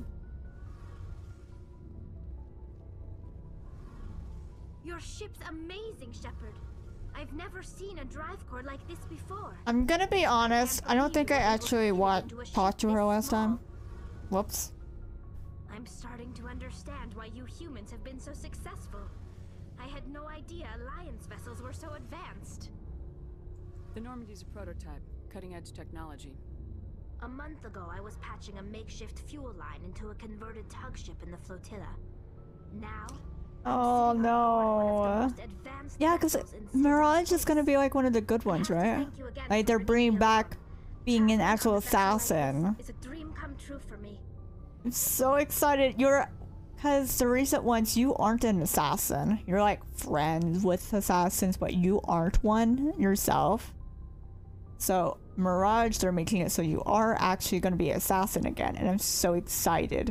Speaker 21: Your ship's amazing, Shepard. I've never seen a drive core like this before.
Speaker 1: I'm gonna be honest, I don't think I actually want talked to her last time. Whoops.
Speaker 21: I'm starting to understand why you humans have been so successful. I had no idea Alliance vessels were so advanced.
Speaker 3: The Normandy's a prototype, cutting-edge technology.
Speaker 21: A month ago, I was patching a makeshift fuel line into a converted tug ship in the flotilla. Now,
Speaker 1: Oh no. Yeah, because Mirage is gonna be like one of the good ones, right? Like they're bringing back being an actual assassin.
Speaker 21: it's a dream come true for me.
Speaker 1: I'm so excited. You're, because the recent ones, you aren't an assassin. You're like friends with assassins, but you aren't one yourself. So Mirage, they're making it so you are actually gonna be an assassin again, and I'm so excited.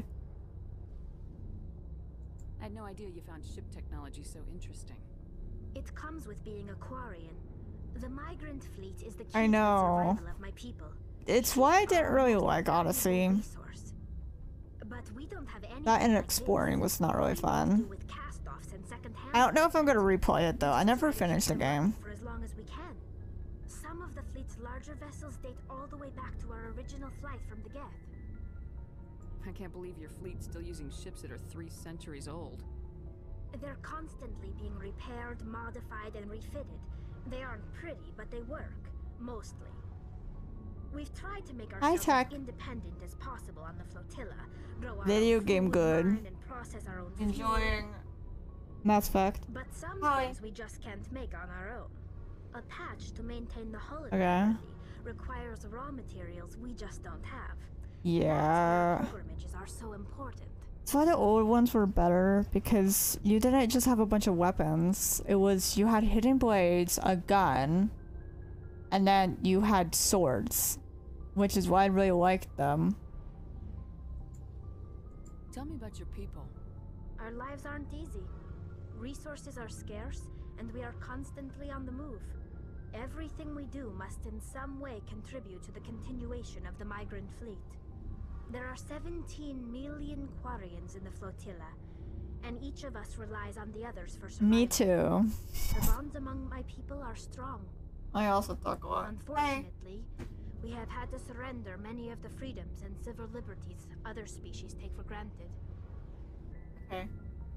Speaker 3: I had no idea you found ship technology so interesting.
Speaker 21: It comes with being a Quarian. The migrant fleet is the key
Speaker 1: I
Speaker 21: to the
Speaker 1: know.
Speaker 21: survival of my people.
Speaker 1: It's why I didn't really like Odyssey.
Speaker 21: But we don't have any
Speaker 1: That and exploring was not really fun. I don't know if I'm gonna replay it though. I never finished the game.
Speaker 21: for as long as we can. Some of the fleet's larger vessels date all the way back to our original flight from the Geth.
Speaker 3: I can't believe your fleet's still using ships that are three centuries old.
Speaker 21: They're constantly being repaired, modified, and refitted. They aren't pretty, but they work, mostly. We've tried to make
Speaker 1: Hi,
Speaker 21: ourselves
Speaker 1: Tech.
Speaker 21: as independent as possible on the flotilla, grow our
Speaker 1: Video
Speaker 21: own
Speaker 1: game
Speaker 21: food,
Speaker 1: good.
Speaker 21: mine, and process our own
Speaker 1: Enjoying
Speaker 21: fuel.
Speaker 1: Mass Effect.
Speaker 21: But some things we just can't make on our own. A patch to maintain the hull
Speaker 1: Okay.
Speaker 21: integrity requires raw materials we just don't have.
Speaker 1: Yeah.
Speaker 21: That's why pilgrimages are so important.
Speaker 1: That's why the old ones were better, because you didn't just have a bunch of weapons. It was, you had hidden blades, a gun, and then you had swords, which is why I really liked them.
Speaker 3: Tell me about your people.
Speaker 21: Our lives aren't easy. Resources are scarce, and we are constantly on the move. Everything we do must in some way contribute to the continuation of the migrant fleet. There are seventeen million Quarians in the flotilla, and each of us relies on the others for survival.
Speaker 1: Me too.
Speaker 21: The bonds among my people are strong.
Speaker 1: I also talk a lot.
Speaker 21: Unfortunately, we have had to surrender many of the freedoms and civil liberties other species take for granted.
Speaker 1: Okay.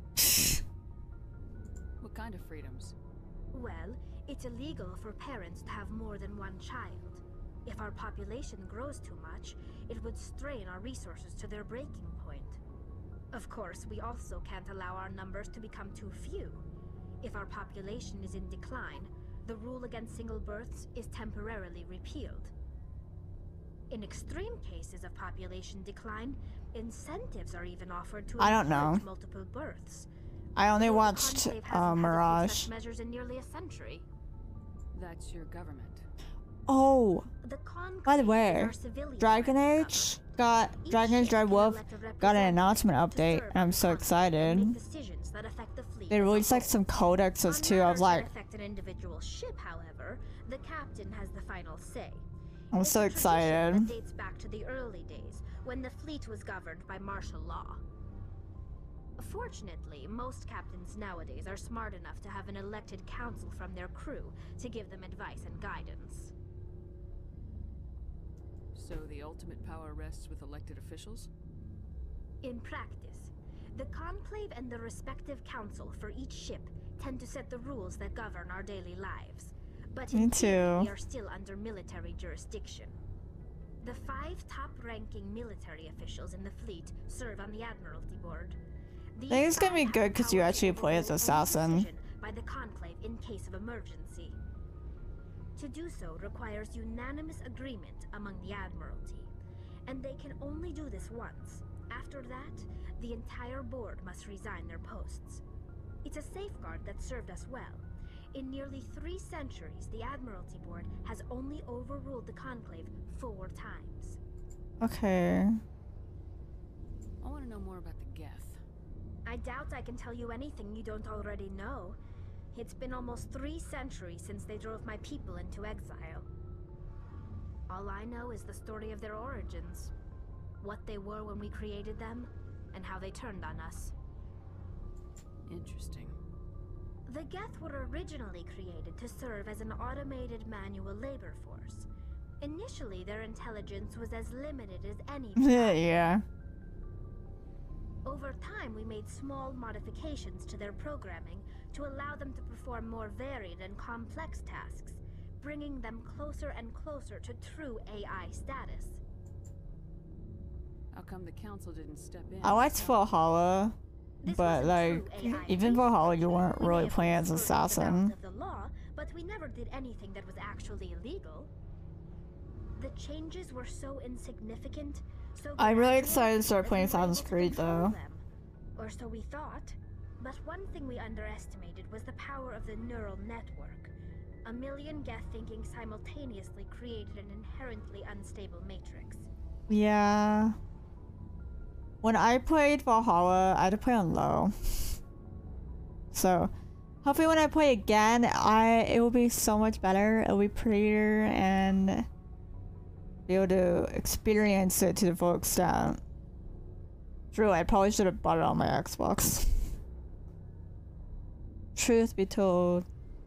Speaker 3: What kind of freedoms?
Speaker 21: Well, it's illegal for parents to have more than one child. If our population grows too much, it would strain our resources to their breaking point. Of course, we also can't allow our numbers to become too few. If our population is in decline, the rule against single births is temporarily repealed. In extreme cases of population decline, incentives are even offered to
Speaker 1: I don't know.
Speaker 21: encourage multiple births.
Speaker 1: I only
Speaker 21: Though the
Speaker 1: watched
Speaker 21: Conclave hasn't
Speaker 1: uh,
Speaker 21: had to take
Speaker 1: Mirage.
Speaker 21: such measures in nearly a century.
Speaker 3: That's your government.
Speaker 1: Oh,
Speaker 21: The Conclave
Speaker 1: by the
Speaker 21: is
Speaker 1: way,
Speaker 21: our civilian
Speaker 1: Dragon
Speaker 21: branch of
Speaker 1: Age got Dragon Age Dread Wolf got an announcement update, and I'm so excited.
Speaker 21: decisions that affect the fleet
Speaker 1: They
Speaker 21: as a
Speaker 1: released like
Speaker 21: whole.
Speaker 1: some codexes
Speaker 21: On
Speaker 1: too. I was
Speaker 21: matters
Speaker 1: like,
Speaker 21: that affect an individual ship, however, the captain has the final say.
Speaker 1: I'm
Speaker 21: It's
Speaker 1: so
Speaker 21: a tradition
Speaker 1: excited.
Speaker 21: that dates back to the early days when the fleet was governed by martial law. Fortunately, most captains nowadays are smart enough to have an elected council from their crew to give them advice and guidance.
Speaker 3: So the ultimate power rests with elected officials?
Speaker 21: In practice, the Conclave and the respective council for each ship tend to set the rules that govern our daily lives. But
Speaker 1: Me
Speaker 21: in theory,
Speaker 1: too.
Speaker 21: we are still under military jurisdiction. The five top-ranking military officials in the fleet serve on the Admiralty Board.
Speaker 1: I think it's gonna be good because you actually play as assassin.
Speaker 21: By the Conclave in case of emergency. To do so requires unanimous agreement among the Admiralty, and they can only do this once. After that, the entire board must resign their posts. It's a safeguard that served us well. In nearly three centuries, the Admiralty Board has only overruled the Conclave four times.
Speaker 1: Okay.
Speaker 3: I want to know more about the Geth.
Speaker 21: I doubt I can tell you anything you don't already know. It's been almost three centuries since they drove my people into exile. All I know is the story of their origins. What they were when we created them, and how they turned on us.
Speaker 3: Interesting.
Speaker 21: The Geth were originally created to serve as an automated manual labor force. Initially, their intelligence was as limited as any.
Speaker 1: Yeah.
Speaker 21: Over time, we made small modifications to their programming to allow them to perform more varied and complex tasks, bringing them closer and closer to true A I status.
Speaker 3: How come the council didn't step in?
Speaker 1: I liked Valhalla, but like, even Valhalla, you weren't really playing as assassin.
Speaker 21: Of the law, but we never did anything that was actually illegal. The changes were so insignificant. So
Speaker 1: I'm really excited to start playing Assassin's Creed though.
Speaker 21: them. Or so we thought. But one thing we underestimated was the power of the neural network. A million Geth thinking simultaneously created an inherently unstable matrix.
Speaker 1: Yeah. When I played Valhalla, I had to play on low. So, hopefully when I play again, I it will be so much better. It'll be prettier and be able to experience it to the full extent. True, I probably should have bought it on my Xbox. Truth be told.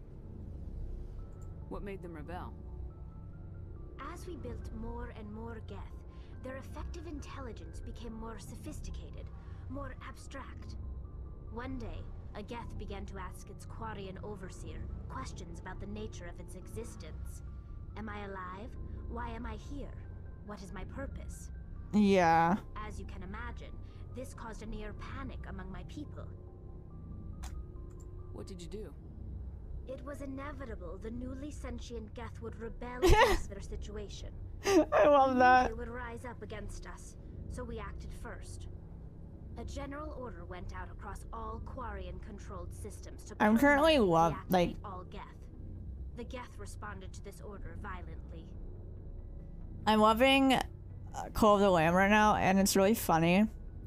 Speaker 3: What made them rebel?
Speaker 21: As we built more and more Geth, their effective intelligence became more sophisticated, more abstract. One day, a Geth began to ask its Quarian overseer questions about the nature of its existence. Am I alive? Why am I here? What is my purpose?
Speaker 1: Yeah.
Speaker 21: As you can imagine, this caused a near panic among my people.
Speaker 3: What did you do?
Speaker 21: It was inevitable the newly sentient Geth would rebel against their situation.
Speaker 1: I love that.
Speaker 21: They would rise up against us, so we acted first. A general order went out across all Quarian-controlled systems to
Speaker 1: I'm currently love like
Speaker 21: all Geth. The Geth responded to this order violently.
Speaker 1: I'm loving uh, Call of the Lamb right now, and it's really funny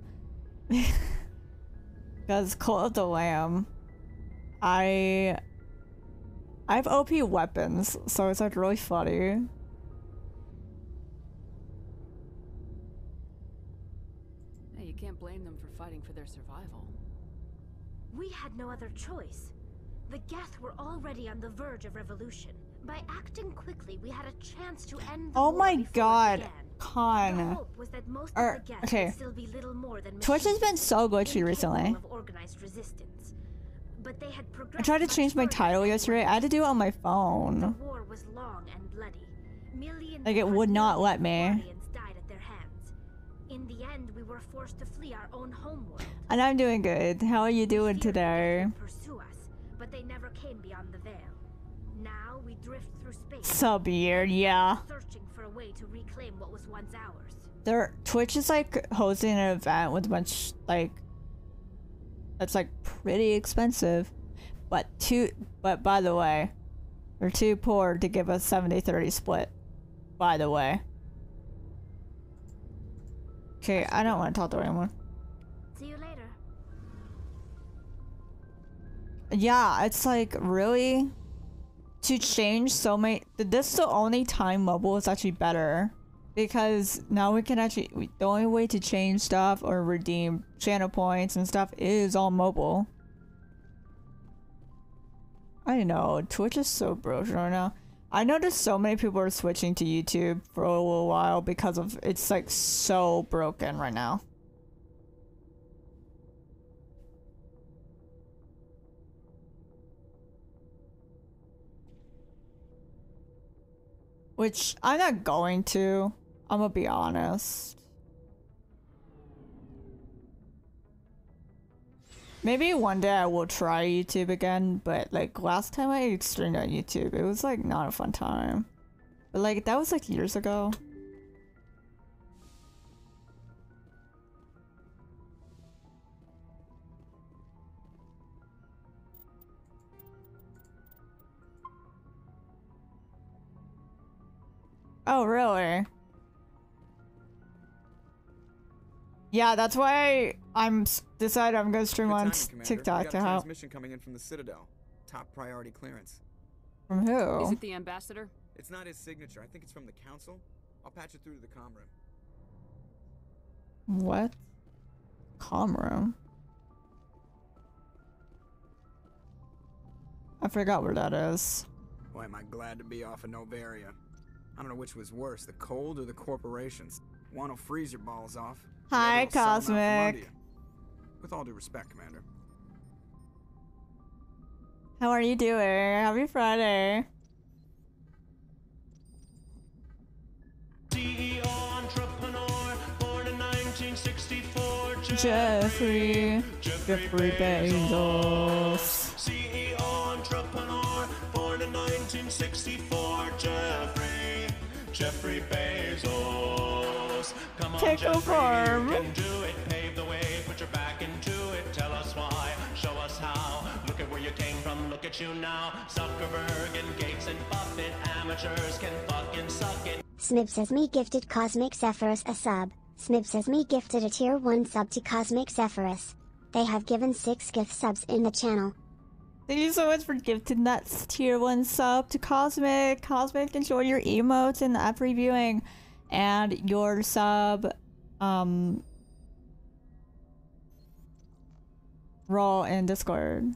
Speaker 1: because Call of the Lamb, I I have O P weapons, so it's like really funny.
Speaker 3: Hey, you can't blame them for fighting for their survival.
Speaker 21: We had no other choice. The Geth were already on the verge of revolution. By acting quickly, we had a chance to end the
Speaker 1: Oh
Speaker 21: war
Speaker 1: my
Speaker 21: before it
Speaker 1: god,
Speaker 21: began. The
Speaker 1: Con.
Speaker 21: hope was that most
Speaker 1: Or,
Speaker 21: of the Geth
Speaker 1: okay.
Speaker 21: would still be little more than
Speaker 1: Twitch has been so glitchy
Speaker 21: incapable
Speaker 1: recently.
Speaker 21: of organized resistance. But they had
Speaker 1: I
Speaker 21: progressed
Speaker 1: tried to
Speaker 21: much
Speaker 1: change my
Speaker 21: further
Speaker 1: title
Speaker 21: than
Speaker 1: yesterday. I had to do it on my
Speaker 21: The
Speaker 1: phone.
Speaker 21: war was long and bloody. Millions
Speaker 1: Like, it
Speaker 21: of
Speaker 1: would not let me.
Speaker 21: Quarians died at their hands. In the end, we were forced to flee our own homeworld.
Speaker 1: And I'm doing good. How are you doing today?
Speaker 21: Pursue us, but they never came beyond the veil. Now we drift through space.
Speaker 1: Sub year, yeah.
Speaker 21: Searching for a way to reclaim what was once ours.
Speaker 1: Their Twitch is like hosting an event with a bunch like that's like pretty expensive. But too but by the way, they're too poor to give us seventy thirty split. By the way. Okay, I don't want to talk to anyone.
Speaker 21: See you later.
Speaker 1: Yeah, it's like really to change so many. This is the only time mobile is actually better because now we can actually we, the only way to change stuff or redeem channel points and stuff is all mobile. I know Twitch is so broken right now. I noticed so many people are switching to YouTube for a little while because of it's like so broken right now. Which I'm not going to. I'm gonna be honest. Maybe one day I will try YouTube again, but like last time I streamed on YouTube, it was like not a fun time. But like that was like years ago. Oh, really? Yeah, that's why I'm s- decided I'm gonna stream on t- TikTok to help.
Speaker 16: Transmission coming in from the Citadel. Top priority clearance.
Speaker 1: From who?
Speaker 3: Is it the ambassador?
Speaker 16: It's not his signature. I think it's from the council. I'll patch it through to the comm room.
Speaker 1: What? Comm room? I forgot where that is.
Speaker 16: Boy, am I glad to be off of Novaria. I don't know which was worse, the cold or the corporations. One will freeze your balls off. the
Speaker 1: Hi,
Speaker 16: other will sell 'em out from under
Speaker 1: Cosmic.
Speaker 16: you. With all due respect, Commander.
Speaker 1: How are you doing? Happy Friday.
Speaker 4: C E O entrepreneur, born in nineteen sixty-four.
Speaker 1: Jeffrey. Jeffrey Bezos.
Speaker 4: C E O entrepreneur, born in nineteen sixty-four. Jeffrey. Jeffrey Bezos. Come on,
Speaker 1: Pickle
Speaker 4: Jeffrey,
Speaker 1: farm.
Speaker 4: you can do it. Pave the way, put your back into it. Tell us why, show us how. Look at where you came from, look at you now. Zuckerberg and Gates and Buffett, amateurs can fucking suck it.
Speaker 22: Snib says me gifted Cosmic Zephyrus a sub. Snib says me gifted a tier one sub to Cosmic Zephyrus. They have given six gift subs in the channel.
Speaker 1: Thank you so much for gifting that tier one sub to Cosmic. Cosmic, enjoy your emotes and app reviewing and your sub um role in Discord.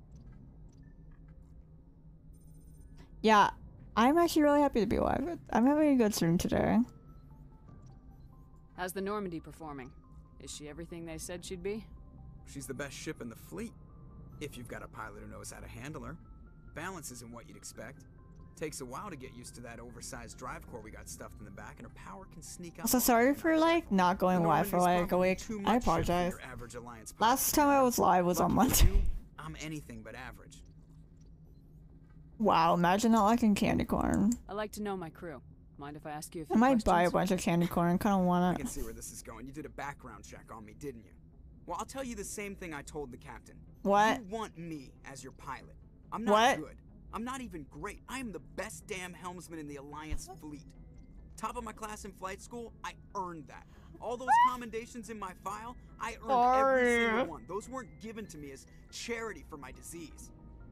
Speaker 1: Yeah, I'm actually really happy to be live. I'm having a good stream today.
Speaker 3: How's the Normandy performing? Is she everything they said she'd be?
Speaker 16: She's the best ship in the fleet. If you've got a pilot who knows how to handle her. Balance isn't what you'd expect. Takes a while to get used to that oversized drive core we got stuffed in the back, and her power can sneak up.
Speaker 1: So sorry for like not going live for like a week. I apologize. Last time I was live was on Monday.
Speaker 16: I'm anything but average.
Speaker 1: Wow, imagine not liking candy corn.
Speaker 3: I like to know my crew. Mind if I ask you a few
Speaker 1: I might
Speaker 3: questions?
Speaker 1: buy a bunch of candy corn. Kind of want
Speaker 16: I
Speaker 1: it.
Speaker 16: can see where this is going. You did a background check on me, didn't you? Well, I'll tell you the same thing I told the captain.
Speaker 1: What?
Speaker 16: You want me as your pilot. I'm not
Speaker 1: What?
Speaker 16: good. I'm not even great. I am the best damn helmsman in the Alliance fleet. Top of my class in flight school, I earned that. All those commendations in my file, I earned
Speaker 1: Sorry.
Speaker 16: every single one. Those weren't given to me as charity for my disease.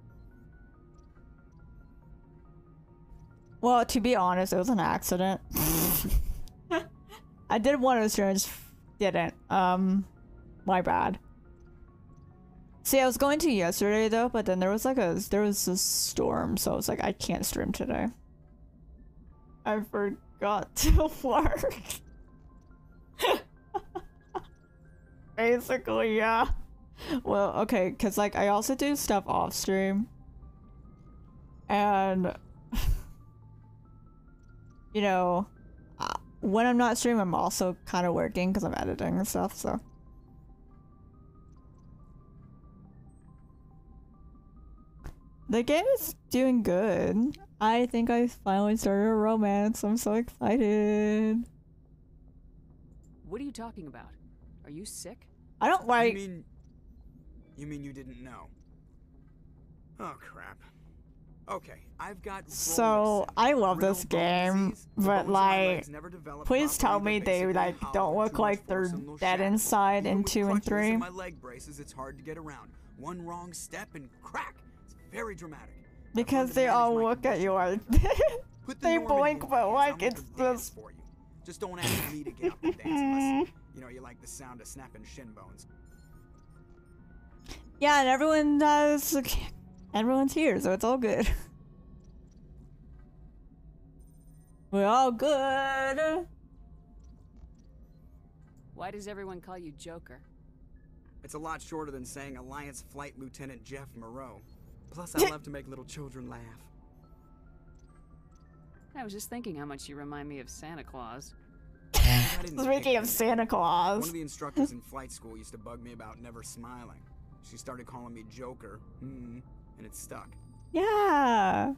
Speaker 1: Well, to be honest, it was an accident. I did one of those, just didn't. Um, my bad. See, I was going to yesterday though, but then there was like a there was a storm, so I was like, I can't stream today. I forgot to work. Basically, yeah. Well, okay, cause like I also do stuff off stream, and you know, uh, when I'm not streaming, I'm also kind of working because I'm editing and stuff. So. The game is doing good. I think I finally started a romance. I'm so excited.
Speaker 3: What are you talking about? Are you sick?
Speaker 1: I don't like.
Speaker 16: You mean, you mean you didn't know? Oh crap. Okay, I've got.
Speaker 1: So I love this game, but like, please tell me they like don't look like they're dead inside in two and three.
Speaker 16: My leg braces, it's hard to get around. One wrong step and crack. Very dramatic.
Speaker 1: Because they all look at you like they blink, but like it's just.
Speaker 16: For you. Just don't ask me to get up and dance unless you know you like the sound of snapping shin bones.
Speaker 1: Yeah, and everyone does. Everyone's here, so it's all good. We're all good.
Speaker 3: Why does everyone call you Joker?
Speaker 16: It's a lot shorter than saying Alliance Flight Lieutenant Jeff Moreau. Plus, I love to make little children laugh.
Speaker 3: I was just thinking how much you remind me of Santa Claus.
Speaker 1: Speaking of Santa Claus.
Speaker 16: One of the instructors in flight school used to bug me about never smiling. She started calling me Joker, mm, and it stuck.
Speaker 1: Yeah.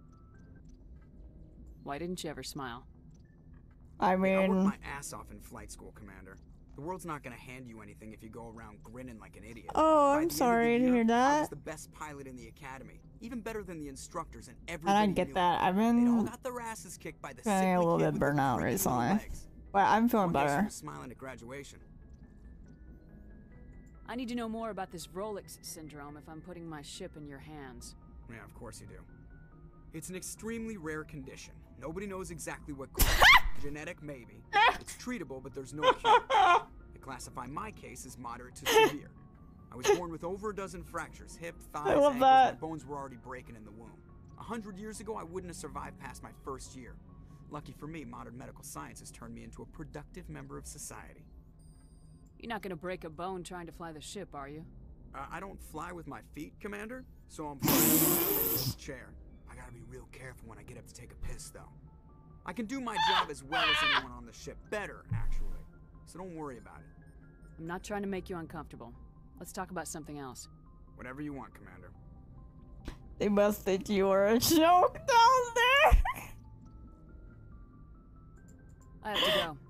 Speaker 3: Why didn't you ever smile?
Speaker 1: I mean,
Speaker 16: I worked my ass off in flight school, Commander. The world's not gonna hand you anything if you go around grinning like an idiot.
Speaker 1: Oh,
Speaker 16: By
Speaker 1: I'm
Speaker 16: the
Speaker 1: sorry
Speaker 16: end
Speaker 1: to
Speaker 16: of the
Speaker 1: hear
Speaker 16: year, I
Speaker 1: that.
Speaker 16: was the best pilot in the academy, even better than the instructors and
Speaker 1: I
Speaker 16: everybody.
Speaker 1: don't get
Speaker 16: knew
Speaker 1: that.
Speaker 16: it.
Speaker 1: I've
Speaker 16: They all
Speaker 1: been
Speaker 16: got their asses kicked by the
Speaker 1: feeling a
Speaker 16: sickly
Speaker 1: little
Speaker 16: kid
Speaker 1: bit
Speaker 16: with the
Speaker 1: burnt out
Speaker 16: freaking
Speaker 1: recently,
Speaker 16: legs.
Speaker 1: but I'm feeling
Speaker 16: One day she
Speaker 1: better.
Speaker 16: was smiling at graduation.
Speaker 3: I need to know more about this Rolex syndrome if I'm putting my ship in your hands.
Speaker 16: Yeah, of course you do. It's an extremely rare condition. Nobody knows exactly what caused it. Genetic, maybe. It's treatable, but there's no cure. They classify my case as moderate to severe. I was born with over a dozen fractures, hip, thighs,
Speaker 1: I love
Speaker 16: ankles,
Speaker 1: that.
Speaker 16: my bones were already breaking in the womb. A hundred years ago, I wouldn't have survived past my first year. Lucky for me, modern medical science has turned me into a productive member of society.
Speaker 3: You're not gonna break a bone trying to fly the ship, are you?
Speaker 16: Uh, I don't fly with my feet, Commander, so I'm flying in this chair. I gotta be real careful when I get up to take a piss, though. I can do my job as well as anyone on the ship. Better, actually. So don't worry about it.
Speaker 3: I'm not trying to make you uncomfortable. Let's talk about something else.
Speaker 16: Whatever you want, Commander.
Speaker 1: They must think you are a joke down there.
Speaker 3: I have to go.